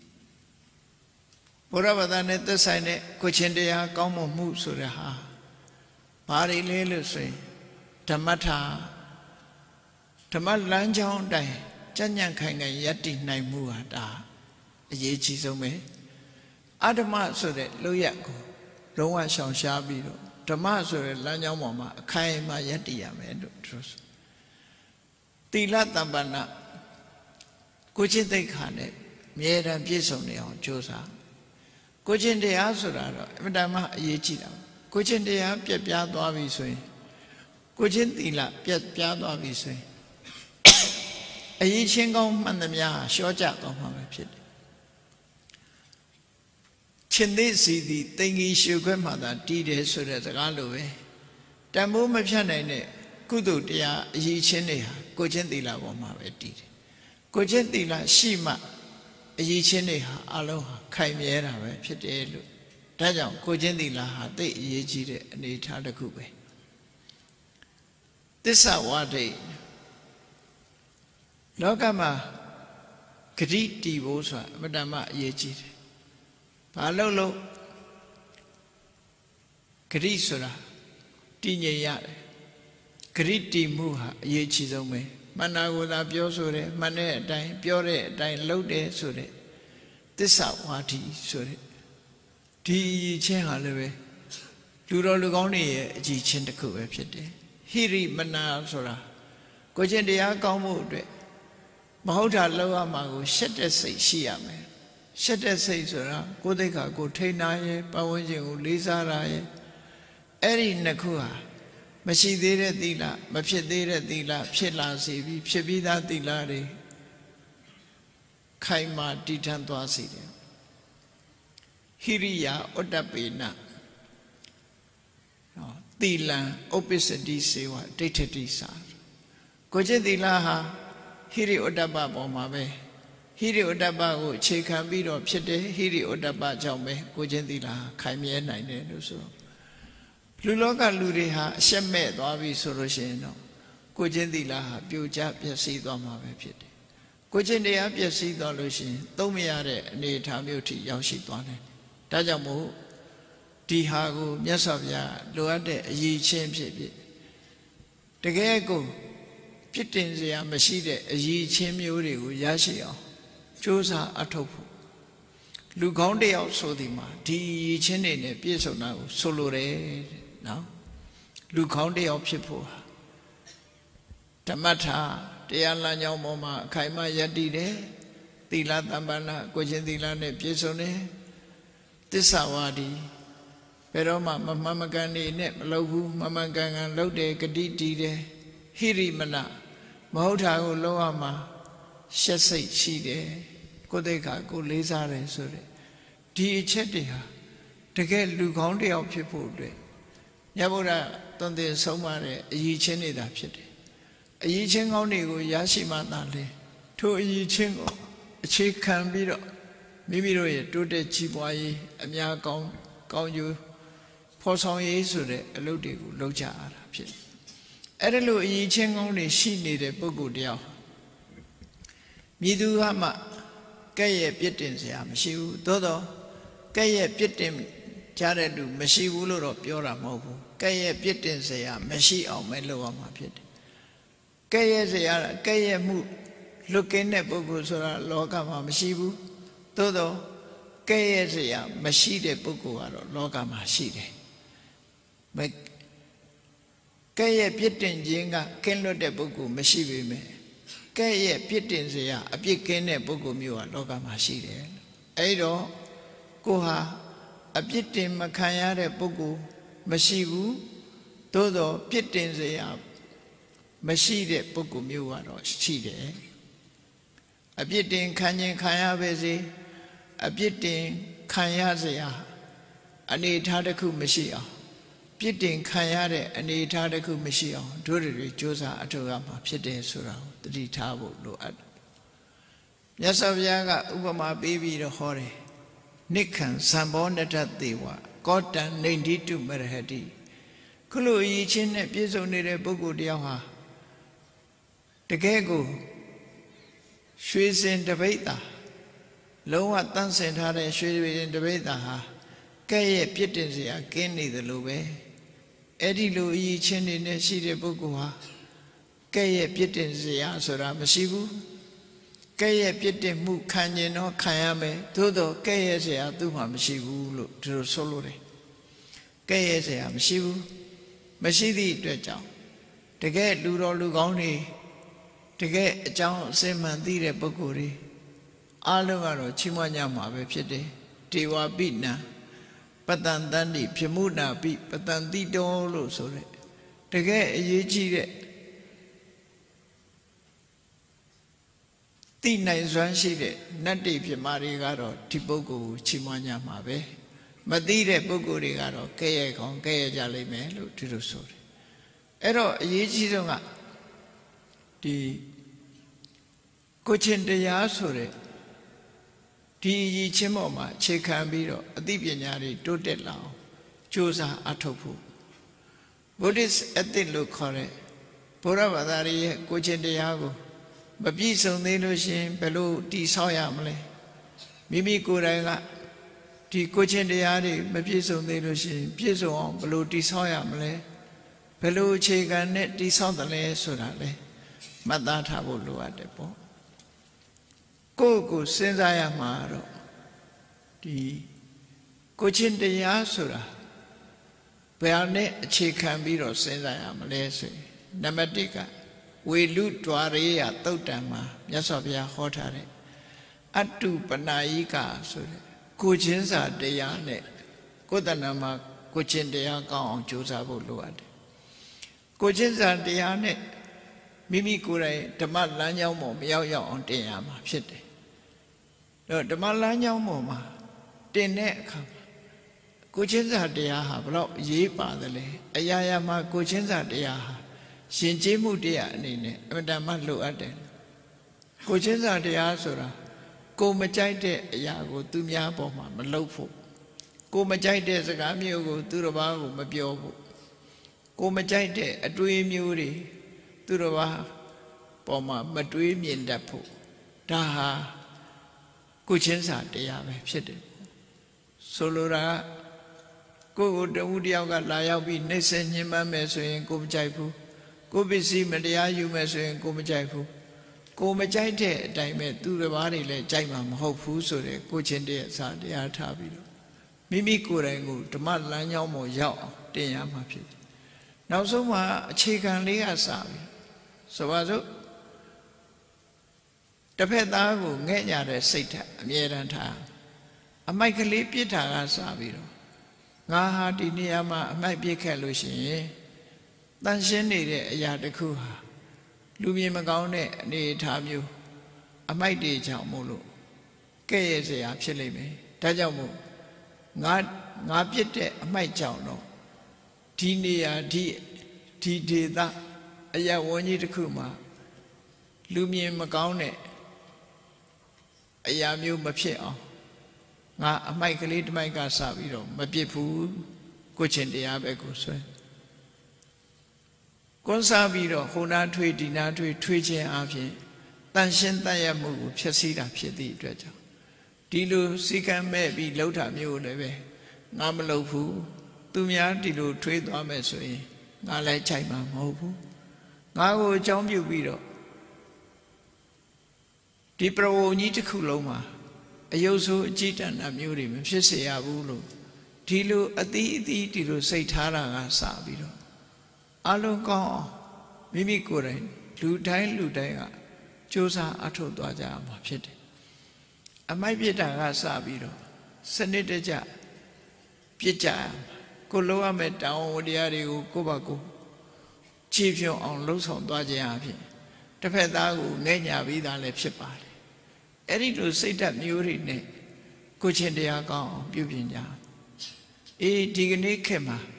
ဘုရားဘာသာနဲ့သက်ဆိုင်တဲ့ကိုချင်းတရားကောင်းမှုဆိုတဲ့ဟာဘာတွေလဲလို့ဆိုရင်ဓမ္မထာဓမ္မလမ်းကြောင်းအတိုင်းကြညံ့ခိုင်ခိုင်ယက်တည်နိုင်မှုဟာဒါအရေးကြီးဆုံးပဲအဓမ္မဆိုတဲ့လောက်ရကိုလုံးဝရှောင်ရှားပြီးတော့ဓမ္မဆိုတဲ့လမ်းကြောင်းပေါ်မှာအခိုင်အမာယက်တည်ရမယ်လို့သူဆိုသီလတမ္ပဏကိုချင်းသိက္ခာနဲ့အမြဲတမ်းပြည့်စုံနေအောင်ကြိုးစားကိုချင်းတရားဆိုတာတော့အမှန်တမ်းအရေးကြီးတာကိုချင်းတရားပြက်ပြားသွားပြီဆိုရင်ကိုချင်းသီလပြက်ပြားသွားပြီဆိုရင်အရေးချင်းကောင်းမှန်သမျှရှော့ကျသွားမှာပဲဖြစ်တယ်ရှင်သိစီသည်တင်ကြီးရှုခွဲမှသာတည်တယ်ဆိုတဲ့စကားလိုပဲတန်ဖိုးမဖြတ်နိုင်တဲ့ကုသိုလ်တရားအရေးချင်းတွေဟာကိုချင်းသီလပေါ်မှာပဲတည်တယ်ကိုချင်းသီလရှိမှအရေးချင်းတွေဟာအလုံးဟာခိုင်မြဲတာပဲဖြစ်တယ်လို့ဒါကြောင့်ကိုချင်းသီလဟာသိအရေးကြီးတဲ့အနေအထားတစ်ခုပဲသစ္စာဝါဒိလောကမှာဂတိတည်ဖို့ဆိုတာအမတ္တမအရေးကြီးတယ်ဘာလို့လို့ဂတိဆိုတာတည်ငြိမ်ရတယ်ဂတိတည်မှုဟာအရေးကြီးဆုံးပဲမန္နာကိုသာပြောဆိုတယ်မှန်တဲ့အတိုင်းပြောတဲ့အတိုင်းလုပ်တယ်ဆိုတဲ့သစ္စာဝါဒီဆိုတဲ့ဒီချင်းဟာလည်းပဲလူတော်လူကောင်းတွေရဲ့အကြည့်ချင်းတစ်ခုပဲဖြစ်တယ်ဟိရိမနာဆိုတာကိုချင်းတရားကောင်းမှုအတွက်မဟုတ်တာလောက်ရမှာကိုရှက်တဲ့စိတ်ရှိရမယ်ရှက်တဲ့စိတ်ဆိုတာကိုယ်သိက္ခာကိုထိန်းနာရဲ့ပတ်ဝန်းကျင်ကိုလေးစားတာရဲ့အဲ့ဒီနှစ်ခုဟာမရှိသေးတဲ့သီလမဖြစ်သေးတဲ့သီလဖြစ်လာစေပြီးဖြစ်ပြီးသားသီလတွေခိုင်မာတည်ထံသွားစေတယ်ဟိရိယာဩတ္တပေနသီလံဥပ္ပစ္စတိစေဝဒိဋ္ဌတိစာကိုကျင့်သီလဟာဟိရိဩတ္တပပေါ်မှာပဲဟိရိဩတ္တပကိုအခြေခံပြီးတော့ဖြစ်တယ်ဟိရိဩတ္တပကြောင့်ပဲကိုကျင့်သီလဟာခိုင်မြဲနိုင်တယ်လို့ဆိုတော့လူလောကလူတွေဟာအရှက်မဲ့သွားပြီဆိုလို့ရှိရင်တော့ကိုကျင့်သီလဟာပြိုကျပျက်စီးသွားမှာပဲဖြစ်တယ်ကိုကျင့်တရားပျက်စီးသွားလို့ရှိရင်သုံးမရတဲ့အနေအထားမျိုးထိရောက်ရှိသွားတယ်ဒါကြောင့်မို့ဒီဟာကိုမြတ်စွာဘုရားလိုအပ်တဲ့အရေးချင်းဖြစ်ဖြစ်တကယ်ကိုပြစ်တင်စရာမရှိတဲ့အရေးချင်းမျိုးတွေကိုရရှိအောင်ကြိုးစားအထောက်ဖို့လူကောင်းတယောက်ဆိုဒီမှာဒီအရေးချင်းတွေနဲ့ပြည့်စုံတာကိုဆိုလိုတယ်နော်လူကောင်းတယောက်ဖြစ်ဖို့ဓမ္မထာတရားလမ်းကြောင်းပေါ်မှာအခိုင်အမာယက်တည်တယ်သီလသမ္ပန္နကိုကျင့်သီလနဲ့ပြည့်စုံတယ်သစ္စာဝါဒီဘယ်တော့မှမမှန်မကန်နေနဲ့မလုပ်ဘူးမမှန်ကန်ကန်လုပ်တယ်ဂတိတည်တယ်ဟိရိမနမဟုတ်တာကိုလုံးဝမှာရှက်စိတ်ရှိတယ်ကိုယ်သိက္ခာကိုလေးစားတယ်ဆိုတဲ့ဒီအချက်တွေဟာတကယ်လူကောင်းတယောက်ဖြစ်ဖို့အတွက်မြတ်ဗုဒ္ဓသွန်သင်ဆုံးမတဲ့အရေးချင်းတွေသာဖြစ်တယ်အရေးချင်းကောင်းတွေကိုရရှိမှသာလေထိုအရေးချင်းကိုအခြေခံပြီးတော့မိမိတို့ရဲ့တိုးတက်ကြီးပွားရေးအများကောင်းကောင်းကျိုးဖော်ဆောင်ရေးဆိုတဲ့အလုပ်တွေကိုလုပ်ကြရတာဖြစ်တယ်အဲ့ဒါလို့အရေးချင်းကောင်းတွေရှိနေတဲ့ပုဂ္ဂိုလ်တယောက်မြည်သူကမှကဲ့ရဲ့ပြစ်တင်စရာမရှိဘူးသို့တော့ကဲ့ရဲ့ပြစ်တင်ကြတဲ့လူမရှိဘူးလို့တော့ပြောတာမဟုတ်ဘူးကဲ့ရဲ့ပြစ်တင်စရာမရှိအောင်ပဲလုပ်ရမှာဖြစ်တယ်ကဲ့ရဲ့စရာကဲ့ရဲ့မှုလွတ်ကင်းတဲ့ပုဂ္ဂိုလ်ဆိုတာလောကမှာမရှိဘူးသို့တော့ကဲ့ရဲ့စရာမရှိတဲ့ပုဂ္ဂိုလ်ကတော့လောကမှာရှိတယ်ကဲ့ရဲ့ပြစ်တင်ခြင်းကကင်းလွတ်တဲ့ပုဂ္ဂိုလ်မရှိပေမဲ့ကဲ့ရဲ့ပြစ်တင်စရာအပြစ်ကင်းတဲ့ပုဂ္ဂိုလ်မျိုးကလောကမှာရှိတယ်အဲ့တော့ကိုဟာအပြစ်တင်မခံရတဲ့ပုဂ္ဂိုလ်မရှိဘူးသို့တော့ပြစ်တင်စရာမရှိတဲ့ပုဂ္ဂိုလ်မျိုးကတော့ရှိတယ်အပြစ်တင်ခံခြင်းခံရပါစေအပြစ်တင်ခံရစရာအနေအထားတစ်ခုမရှိအောင်ပြစ်တင်ခံရတဲ့အနေအထားတစ်ခုမရှိအောင်တို့တွေကြိုးစားအထောက်အမှာဖြစ်တယ်ဆိုတာကိုသတိထားဖို့လိုအပ်တယ်မြတ်စွာဘုရားကဥပမာပေးပြီးတော့ဟောတယ်နိက္ခံဇံဘောနတ္တသေဝကောတံနေဋ္ဌိတုမရဟတိခုလိုအရေးချင်းနဲ့ပြည့်စုံနေတဲ့ပုဂ္ဂိုလ်တယောက်ဟာတကယ်ကိုရွှေစင်တပိဿာလုံးဝတန်းစင်ထားတဲ့ရွှေစင်တပိဿာဟာကဲ့ရဲ့ပြစ်တင်စရာကင်းနေသလိုပဲအဲ့ဒီလိုအရေးချင်းတွေနဲ့ရှိတဲ့ပုဂ္ဂိုလ်ဟာကဲ့ရဲ့ပြစ်တင်စရာဆိုတာမရှိဘူးကဲ့ရဲ့ပြစ်တင်မှုခံရင်တော့ခံရမယ်သို့တော့ကဲ့ရဲ့စရာသူ့မှာမရှိဘူးလို့ဒီလိုဆိုလို့တယ်ကဲ့ရဲ့စရာမရှိဘူးမရှိသည့်အတွက်ကြောင့်တကယ်လူတော်လူကောင်းတွေတကယ်အကြောင်းအစင်မှန်သိတဲ့ပုဂ္ဂိုလ်တွေအားလုံးကတော့ချီးမွမ်းကြမှာပဲဖြစ်တယ်တေဝပိနံပတန်တန်တိပြမှုနာပိပတန်တိတောလို့ဆိုတဲ့တကယ်အရေးကြီးတဲ့သိနိုင်စွမ်းရှိတဲ့နတ်တိပြမာတွေကတော့ဒီပုဂ္ဂိုလ်ကိုချီးမွမ်းကြမှာပဲမသိတဲ့ပုဂ္ဂိုလ်တွေကတော့ကဲ့ရဲ့ခေါင်းကဲ့ရဲ့ကြလိမ့်မယ်လို့ဒီလိုဆိုတယ်အဲ့တော့အရေးကြီးဆုံးကဒီကိုချင်းတရားဆိုတဲ့ဒီရည်ချင်းပေါ်မှာအခြေခံပြီးတော့အသိပညာတွေတိုးတက်လာအောင်ကြိုးစားအထောက်ဖို့ Buddhist ethic လို့ခေါ်တဲ့ဘုရားဘာသာရဲ့ကိုချင်းတရားကိုမပြည့်စုံသေးလို့ရှင်ဘယ်လိုတည်ဆောက်ရမလဲမိမိကိုယ်တိုင်ကဒီကိုချင်းတရားတွေမပြည့်စုံသေးလို့ရှင်ပြည့်စုံအောင်ဘယ်လိုတည်ဆောက်ရမလဲဘယ်လိုအခြေခံနဲ့တည်ဆောက်တယ်လဲဆိုတာလေမှတ်သားထားဖို့လိုအပ်တယ်ပေါ့ကိုယ့်ကိုစဉ်းစားရမှာတော့ဒီကိုချင်းတရားဆိုတာဘယ်နဲ့အခြေခံပြီးတော့စဉ်းစားရမလဲဆိုရင်နံပါတ်တစ်ကဝေလူဒွါရေယသုတ်တံမှာမြတ်စွာဘုရားဟောထားတဲ့အတုပနာယိကဆိုတဲ့ကိုချင်းစာတရားနဲ့ကိုယ်တဏ္ဍာမှာကိုချင်းတရားကောင်းအောင်ကြိုးစားဖို့လိုအပ်တယ်ကိုချင်းစာတရားနဲ့မိမိကိုယ်တိုင်ဓမ္မလမ်းကြောင်းပေါ်မရောက်ရောက်အောင်တင်ရမှာဖြစ်တယ်တော့ဓမ္မလမ်းကြောင်းပေါ်မှာတင်တဲ့အခါကိုချင်းစာတရားဟာဘလို့ရေးပါတယ်လေအရာရာမှာကိုချင်းစာတရားဟာရှင်ကျေးမှုတရားအနေနဲ့အမှန်တမ်းလိုအပ်တယ်ကိုချင်းစာတရားဆိုတာကိုမကြိုက်တဲ့အရာကိုသူများပေါ်မှာမလုပ်ဖို့ကိုမကြိုက်တဲ့စကားမျိုးကိုသူတစ်ပါးကိုမပြောဖို့ကိုမကြိုက်တဲ့အတွေးမျိုးတွေသူတစ်ပါးပေါ်မှာမတွေးမြင်တတ်ဖို့ဒါဟာကိုချင်းစာတရားပဲဖြစ်တယ်ဆိုလိုတာကိုကိုတဝူတယောက်ကလာရောက်ပြီးနှိမ့်ဆက်ညှဉ်းပန်းမယ်ဆိုရင်ကိုမကြိုက်ဘူးကိုပစ္စည်းမတရားယူမယ်ဆိုရင်ကိုမကြိုက်ဘူးကိုမကြိုက်တဲ့အတိုင်းပဲသူတစ်ပါးတွေလည်းကြိုက်မှာမဟုတ်ဘူးဆိုတဲ့ကိုချင်းတဲ့စာတရားထားပြီးတော့မိမိကိုယ်တိုင်ကိုဓမ္မလမ်းကြောင်းပေါ်ရောက်အောင်တင်ရမှာဖြစ်တယ်နောက်ဆုံးမှာအခြေခံလေးကစပြီဆိုပါစို့တစ်ဖက်သားကိုငဲ့ညာတဲ့စိတ်ဓာတ်အမြဲတမ်းထားအမိုက်ကလေးပြစ်တာကစပြီးတော့ငါဟာဒီနေရာမှာအမိုက်ပြစ်ခဲ့လို့ရှိရင်တန်ရှင်းနေတဲ့အရာတစ်ခုဟာလူမြင်မကောင်းတဲ့အနေအထားမျိုးအမိုက်တွေကြောင့်မို့လို့ကဲ့ရဲ့စရာဖြစ်လိမ့်မယ်ဒါကြောင့်မို့ငါငါပြစ်တဲ့အမိုက်ကြောင့်တော့ဒီနေရာဒီဒီဒေသအရာဝန်ကြီးတစ်ခုမှာလူမြင်မကောင်းတဲ့အရာမျိုးမဖြစ်အောင်ငါအမိုက်ကလေးတစ်မိုက်ကစပြီးတော့မပြစ်ဘူးကိုချင်းတရားပဲကိုဆွဲကွန်းစားပြီးတော့ဟိုနာထွေးဒီနာထွေးထွေးခြင်းအပြင်တန်ရှင်းတတ်ရမှုကိုဖျက်ဆီးတာဖြစ်သည့်အတွက်ကြောင့်ဒီလိုစီကံမဲ့ပြီးလှုပ်တာမျိုးလည်းပဲငါမလုပ်ဘူးသူများဒီလိုထွေးသွားမယ်ဆိုရင်ငါလည်းခြိုက်မှာမဟုတ်ဘူးငါကိုအကြောင်းပြုပြီးတော့ဒီပရဝုံကြီးတစ်ခုလုံးမှာအယုတ်ဆိုးအကြည်တန်တာမျိုးတွေမဖြစ်စေရဘူးလို့ဒီလိုအသီးအသီးဒီလိုစိတ်ထားတာကစပြီးတော့အလုံးကောင်းအောင်မိမိကိုယ်တိုင်လူတိုင်းလူတိုင်းကကြိုးစားအထောက်သွားကြရမှာဖြစ်တယ်အမိုက်ပြစ်တာကစပြီးတော့စနစ်တကျပြစ်ကြရမှာကိုလုံးရမယ့်တောင်းဝတရားတွေကိုကိုယ့်ဘာကိုခြေဖြုံအောင်လှုပ်ဆောင်သွားခြင်းအဖြစ်တစ်ဖက်သားကိုငဲ့ညာပြီးသားလည်းဖြစ်ပါတယ်အဲ့ဒီလိုစိတ်ဓာတ်မျိုးတွေနဲ့ကိုချင်းတရားကောင်းအောင်ပြုပြင်ကြအေးဒီကနေ့ခေတ်မှာ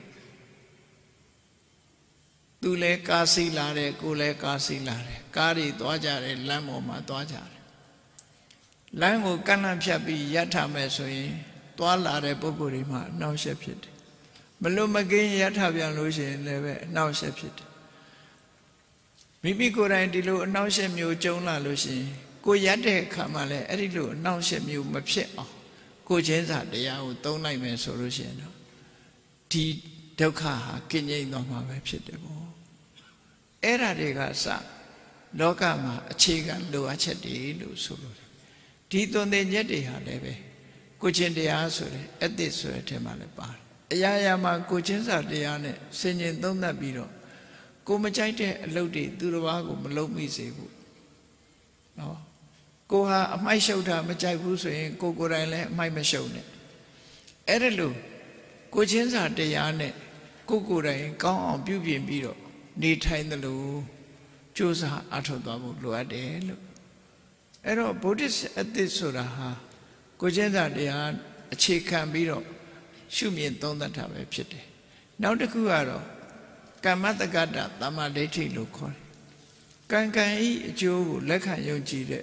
သူလည်းကားစီးလာတယ်ကိုလည်းကားစီးလာတယ်ကားတွေသွားကြတယ်လမ်းပေါ်မှာသွားကြတယ်လမ်းကိုကန့်လန့်ဖြတ်ပြီးရပ်ထားမယ်ဆိုရင်သွားလာတဲ့ပုဂ္ဂိုလ်တွေမှာအနှောက်အယှက်ဖြစ်တယ်မလို့မကင်းရပ်ထားပြန်လို့ရှိရင်လည်းပဲအနှောက်အယှက်ဖြစ်တယ်မိမိကိုယ်တိုင်ဒီလိုအနှောက်အယှက်မျိုးကြုံလာလို့ရှိရင်ကိုရက်တဲ့အခါမှာလည်းအဲ့ဒီလိုအနှောက်အယှက်မျိုးမဖြစ်အောင်ကိုချင်းစာတရားကိုသုံးလိုက်မယ်ဆိုလို့ရှိရင်တော့ဒီဒုက္ခဟာကင်းငြိမ်းသွားမှာပဲဖြစ်တယ်ပေါ့အဲ့ဓာတွေကစလောကမှာအခြေခံလိုအပ်ချက်တွေလို့ဆိုလို့ဒီသွန်သင်ချက်တွေဟာလည်းပဲကိုချင်းတရားဆိုတဲ့အသစ်ဆိုတဲ့အထက်မှာလည်းပါတယ်အရာရာမှာကိုချင်းစာတရားနဲ့ဆင်ញင်သုံးသပ်ပြီးတော့ကိုမကြိုက်တဲ့အလုပ်တွေသူတစ်ပါးကိုမလုပ်မိစေဘူးနော်ကိုဟာအမိုက်ရှုပ်တာမကြိုက်ဘူးဆိုရင်ကိုကိုယ်တိုင်လည်းအမိုက်မရှုပ်နဲ့အဲ့ဒါလို့ကိုချင်းစာတရားနဲ့ကိုကိုယ်တိုင်ကောင်းအောင်ပြုပြင်ပြီးတော့နေထိုင်တယ်လို့ကြိုးစားအထောက်သွားဖို့လိုအပ်တယ်လို့အဲ့တော့ဗုဒ္ဓအသစ်ဆိုတာဟာကိုချင်းစာတရားအခြေခံပြီးတော့ရှုမြင်သုံးသပ်တာပဲဖြစ်တယ်နောက်တစ်ခုကတော့ကမ္မတက္ကတသမ္မာဒိဋ္ဌိလို့ခေါ်တယ်ကံကံဤအကျိုးကိုလက်ခံယုံကြည်တဲ့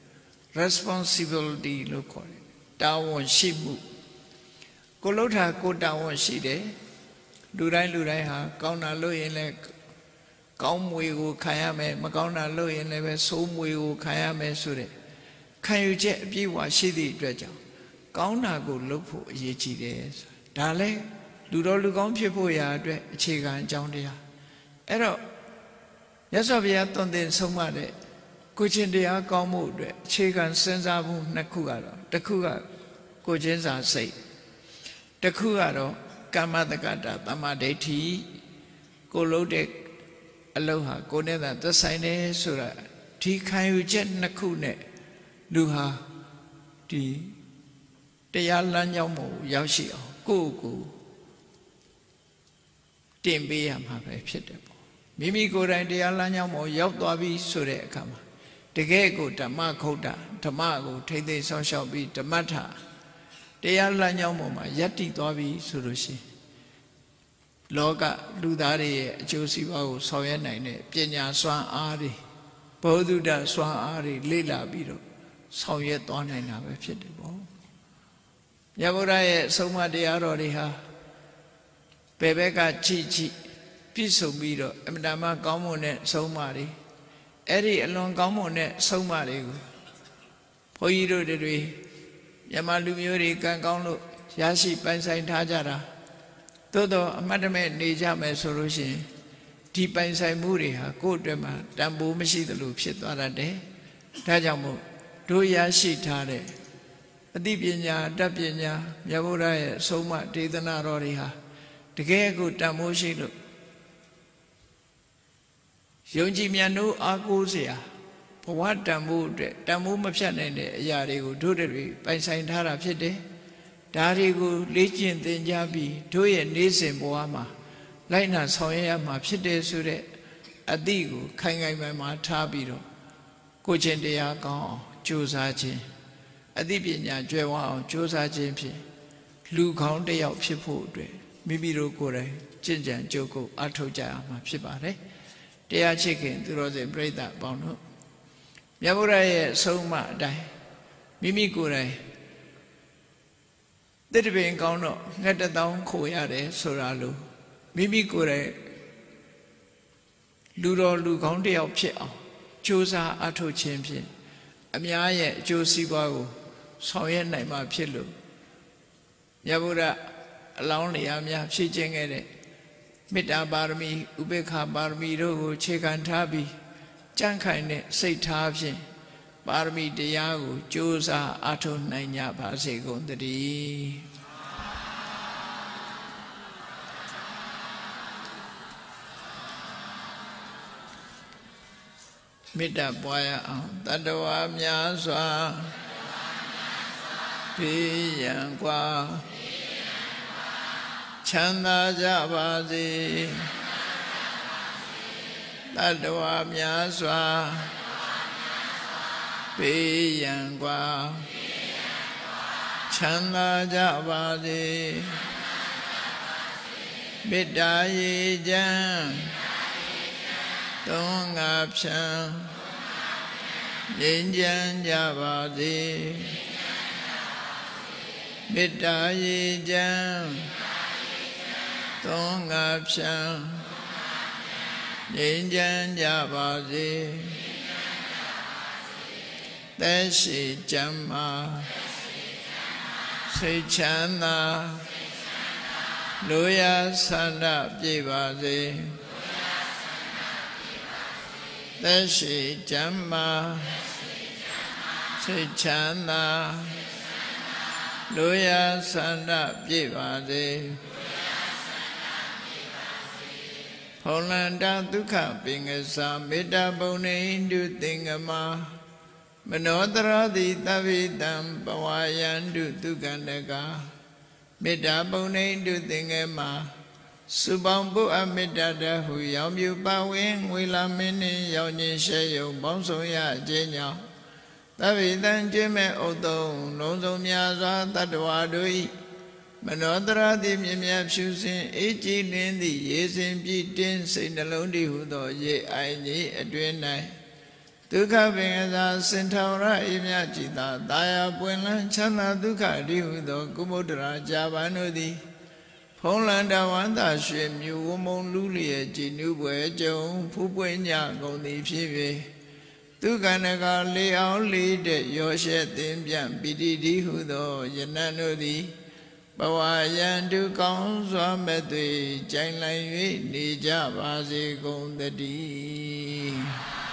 responsibility လို့ခေါ်တယ်တာဝန်ရှိမှုကိုလှုပ်တာကိုတာဝန်ရှိတယ်လူတိုင်းလူတိုင်းဟာကောင်းတာလုပ်ရင်လည်းကောင်းမွေကိုခံရမယ်မကောင်းတာလုပ်ရင်လည်းပဲဆိုးမွေကိုခံရမယ်ဆိုတဲ့ခံယူချက်အပြည့်အဝရှိသည့်အတွက်ကြောင့်ကောင်းတာကိုလုပ်ဖို့အရေးကြီးတယ်ဒါလည်းလူတော်လူကောင်းဖြစ်ဖို့ရာအတွက်အခြေခံအကြောင်းတရားအဲ့တော့မြတ်စွာဘုရားသွန်သင်ဆုံးမတဲ့ကိုချင်းတရားကောင်းမှုအတွက်အခြေခံစဉ်းစားမှုနှစ်ခုကတော့တစ်ခုကကိုချင်းစာစိတ်တစ်ခုကတော့ကမ္မတက္ကတသမ္မာဒိဋ္ဌိကိုလုပ်တဲ့အလုပ်ဟာကိုနဲ့သာသက်ဆိုင်တယ်ဆိုတာဒီခံယူချက်နှစ်ခုနဲ့လူဟာဒီတရားလမ်းကြောင်းကိုရောက်ရှိအောင်ကိုယ့်ကိုယ်တင်ပေးရမှာပဲဖြစ်တယ်ပေါ့မိမိကိုယ်တိုင်တရားလမ်းကြောင်းပေါ်ရောက်သွားပြီဆိုတဲ့အခါမှာတကယ်ကိုဓမ္မခုတ်တာဓမ္မကိုထိမ့်သိမ်းဆောင်ရှောက်ပြီးဓမ္မထတရားလမ်းကြောင်းပေါ်မှာယက်တည်သွားပြီဆိုလို့ရှိရင်လောကလူသားတွေရဲ့အကျိုးစီးပွားကိုဆောင်ရွက်နိုင်တဲ့ပညာစွမ်းအားတွေဘောဓုတစွမ်းအားတွေလေ့လာပြီးတော့ဆောင်ရွက်သွားနိုင်တာပဲဖြစ်တယ်ပေါ့မြတ်ဗုဒ္ဓရဲ့အဆုံးအမတရားတော်တွေဟာဘယ်ဘက်ကကြည့်ကြည့်ပြည့်စုံပြီးတော့အမှန်တမ်းကောင်းမွန်တဲ့အဆုံးအမတွေအဲ့ဒီအလွန်ကောင်းမွန်တဲ့အဆုံးအမတွေကိုဘုန်းကြီးတို့တွေမြန်မာလူမျိုးတွေကံကောင်းလို့ရရှိပိုင်ဆိုင်ထားကြတာသို့တော့အမှတ်တမဲ့နေကြမယ်ဆိုလို့ရှိရင်ဒီပိုင်ဆိုင်မှုတွေဟာကိုယ့်အတွက်မှာတန်ဖိုးမရှိသလိုဖြစ်သွားတတ်တယ်။ဒါကြောင့်မို့တို့ရရှိထားတဲ့အသိပညာတတ်ပညာမြတ်ဗုဒ္ဓရဲ့အဆုံးအမဒေသနာတော်တွေဟာတကယ်ကိုတန်ဖိုးရှိလို့ယုံကြည်မြန်တို့အားကိုးเสียဘဝတန်ဖိုးအတွက်တန်ဖိုးမဖြတ်နိုင်တဲ့အရာတွေကိုတို့တွေပိုင်ဆိုင်ထားတာဖြစ်တယ်။ဒါတွေကိုလေ့ကျင့်သင်ကြားပြီးတို့ရဲ့နေ့စဉ်ဘဝမှာလိုက်နာဆောင်ရွက်ရမှာဖြစ်တယ်ဆိုတဲ့အသည့်ကိုခိုင်ခိုင်မာမာထားပြီးတော့ကိုချင်းတရားကောင်းအောင်ကြိုးစားခြင်းအသိပညာကျွယ်ဝအောင်ကြိုးစားခြင်းဖြင့်လူကောင်းတစ်ယောက်ဖြစ်ဖို့အတွက်မိမိတို့ကိုယ်တိုင်ကြင်ကြံကြိုးကိုအထောက်ကြရမှာဖြစ်ပါတယ်။တရားချစ်ခင်သူတော်စင်ပြိဿပေါင်းတို့မြတ်ဗုဒ္ဓရဲ့အဆုံးအမအတိုင်းမိမိကိုယ်တိုင်တတိပင်ကောင်းတော့ငှက်တသောင်းခိုရတယ်ဆိုတာလို့မိမိကိုယ်တိုင်လူတော်လူကောင်းတစ်ယောက်ဖြစ်အောင်ကြိုးစားအထောက်ခြင်းဖြင့်အများရဲ့အကျိုးစီးပွားကိုဆောင်ရွက်နိုင်မှာဖြစ်လို့မြတ်ဗုဒ္ဓအလောင်းလျာများဖြည့်ခြင်းခဲ့တဲ့မေတ္တာပါရမီဥပေက္ခပါရမီတို့ကိုခြေခံထားပြီးကြံ့ခိုင်တဲ့စိတ်ထားဖြင့်ပါရမီတရားကိုကြိုးစားအထောက်နိုင်ကြပါစေကုန်သတည်းမေတ္တာပွားရအောင်တတ္တဝါများစွာဘေးရန်กว่าချမ်းသာကြပါစေတတ္တဝါများစွာဘေးရန်กว่าချမ်းသာကြပါစေမေတ္တာရေချမ်းသုံးငါဖြံငြိမ်းချမ်းကြပါစေမေတ္တာရေချမ်းသုံးငါဖြံငြိမ်းချမ်းကြပါစေသက်ရှိကျမ်းမာစိတ်ချမ်းသာလူရဆန္ဒပြည့်ပါစေသက်ရှိကျမ်းမာစိတ်ချမ်းသာလူရဆန္ဒပြည့်ပါစေဖုံလန္တဒုက္ခပင်္ဂစာမေတ္တာပုံနေတုသင်္ကမမနောတရတိသဗ္ဗေတံပဝါယန္တုဒုက္ခန္တကမေတ္တာပုံနေတုသင်္ကမစုပေါင်းပုအမေတ္တာတဟုရောင်မြူပါဝင်ငွေလာမင်းနှင့်ရောင်ခြင်းရှဲယုံပေါင်းဆောင်ရခြင်းကြောင့်သဗ္ဗေတံကျင့်မဲ့ဥတုံလုံးစုံများစွာတတ္တဝါတို့၏မနောတရတိမြင်မြတ်ဖြူစင်အေးကြည်လင်းသည့်ရေစင်ပြည့်တင်းစိတ်နှလုံးတည်ဟုသောရေအိုင်ကြီးအတွင်၌ဒုက္ခပင်ကစားစင်ထောင်ရအေးမြကြည်သာတာယာပွင့်လန်းချမ်းသာဒုက္ခတည်ဟုသောကုမုဒ္ဒရာကြာပန်တို့သည်ဖုံးလန္တဝန္တာရွှေမြူဝမုံလူလျက်ကြည်နုပွဲကြုံဖူးပွင့်ညကုန်သည်ဖြစ်၍ဒုက္ခနကလေးအောင်လေးတဲ့ရောရှက်သင်ပြန်ပိတိတိဟုသောယနံတို့သည်ဘဝယံတုကောင်းစွာမဲ့သွေကြိုင်လိုက်၍နေကြပါစေကုန်သတည်း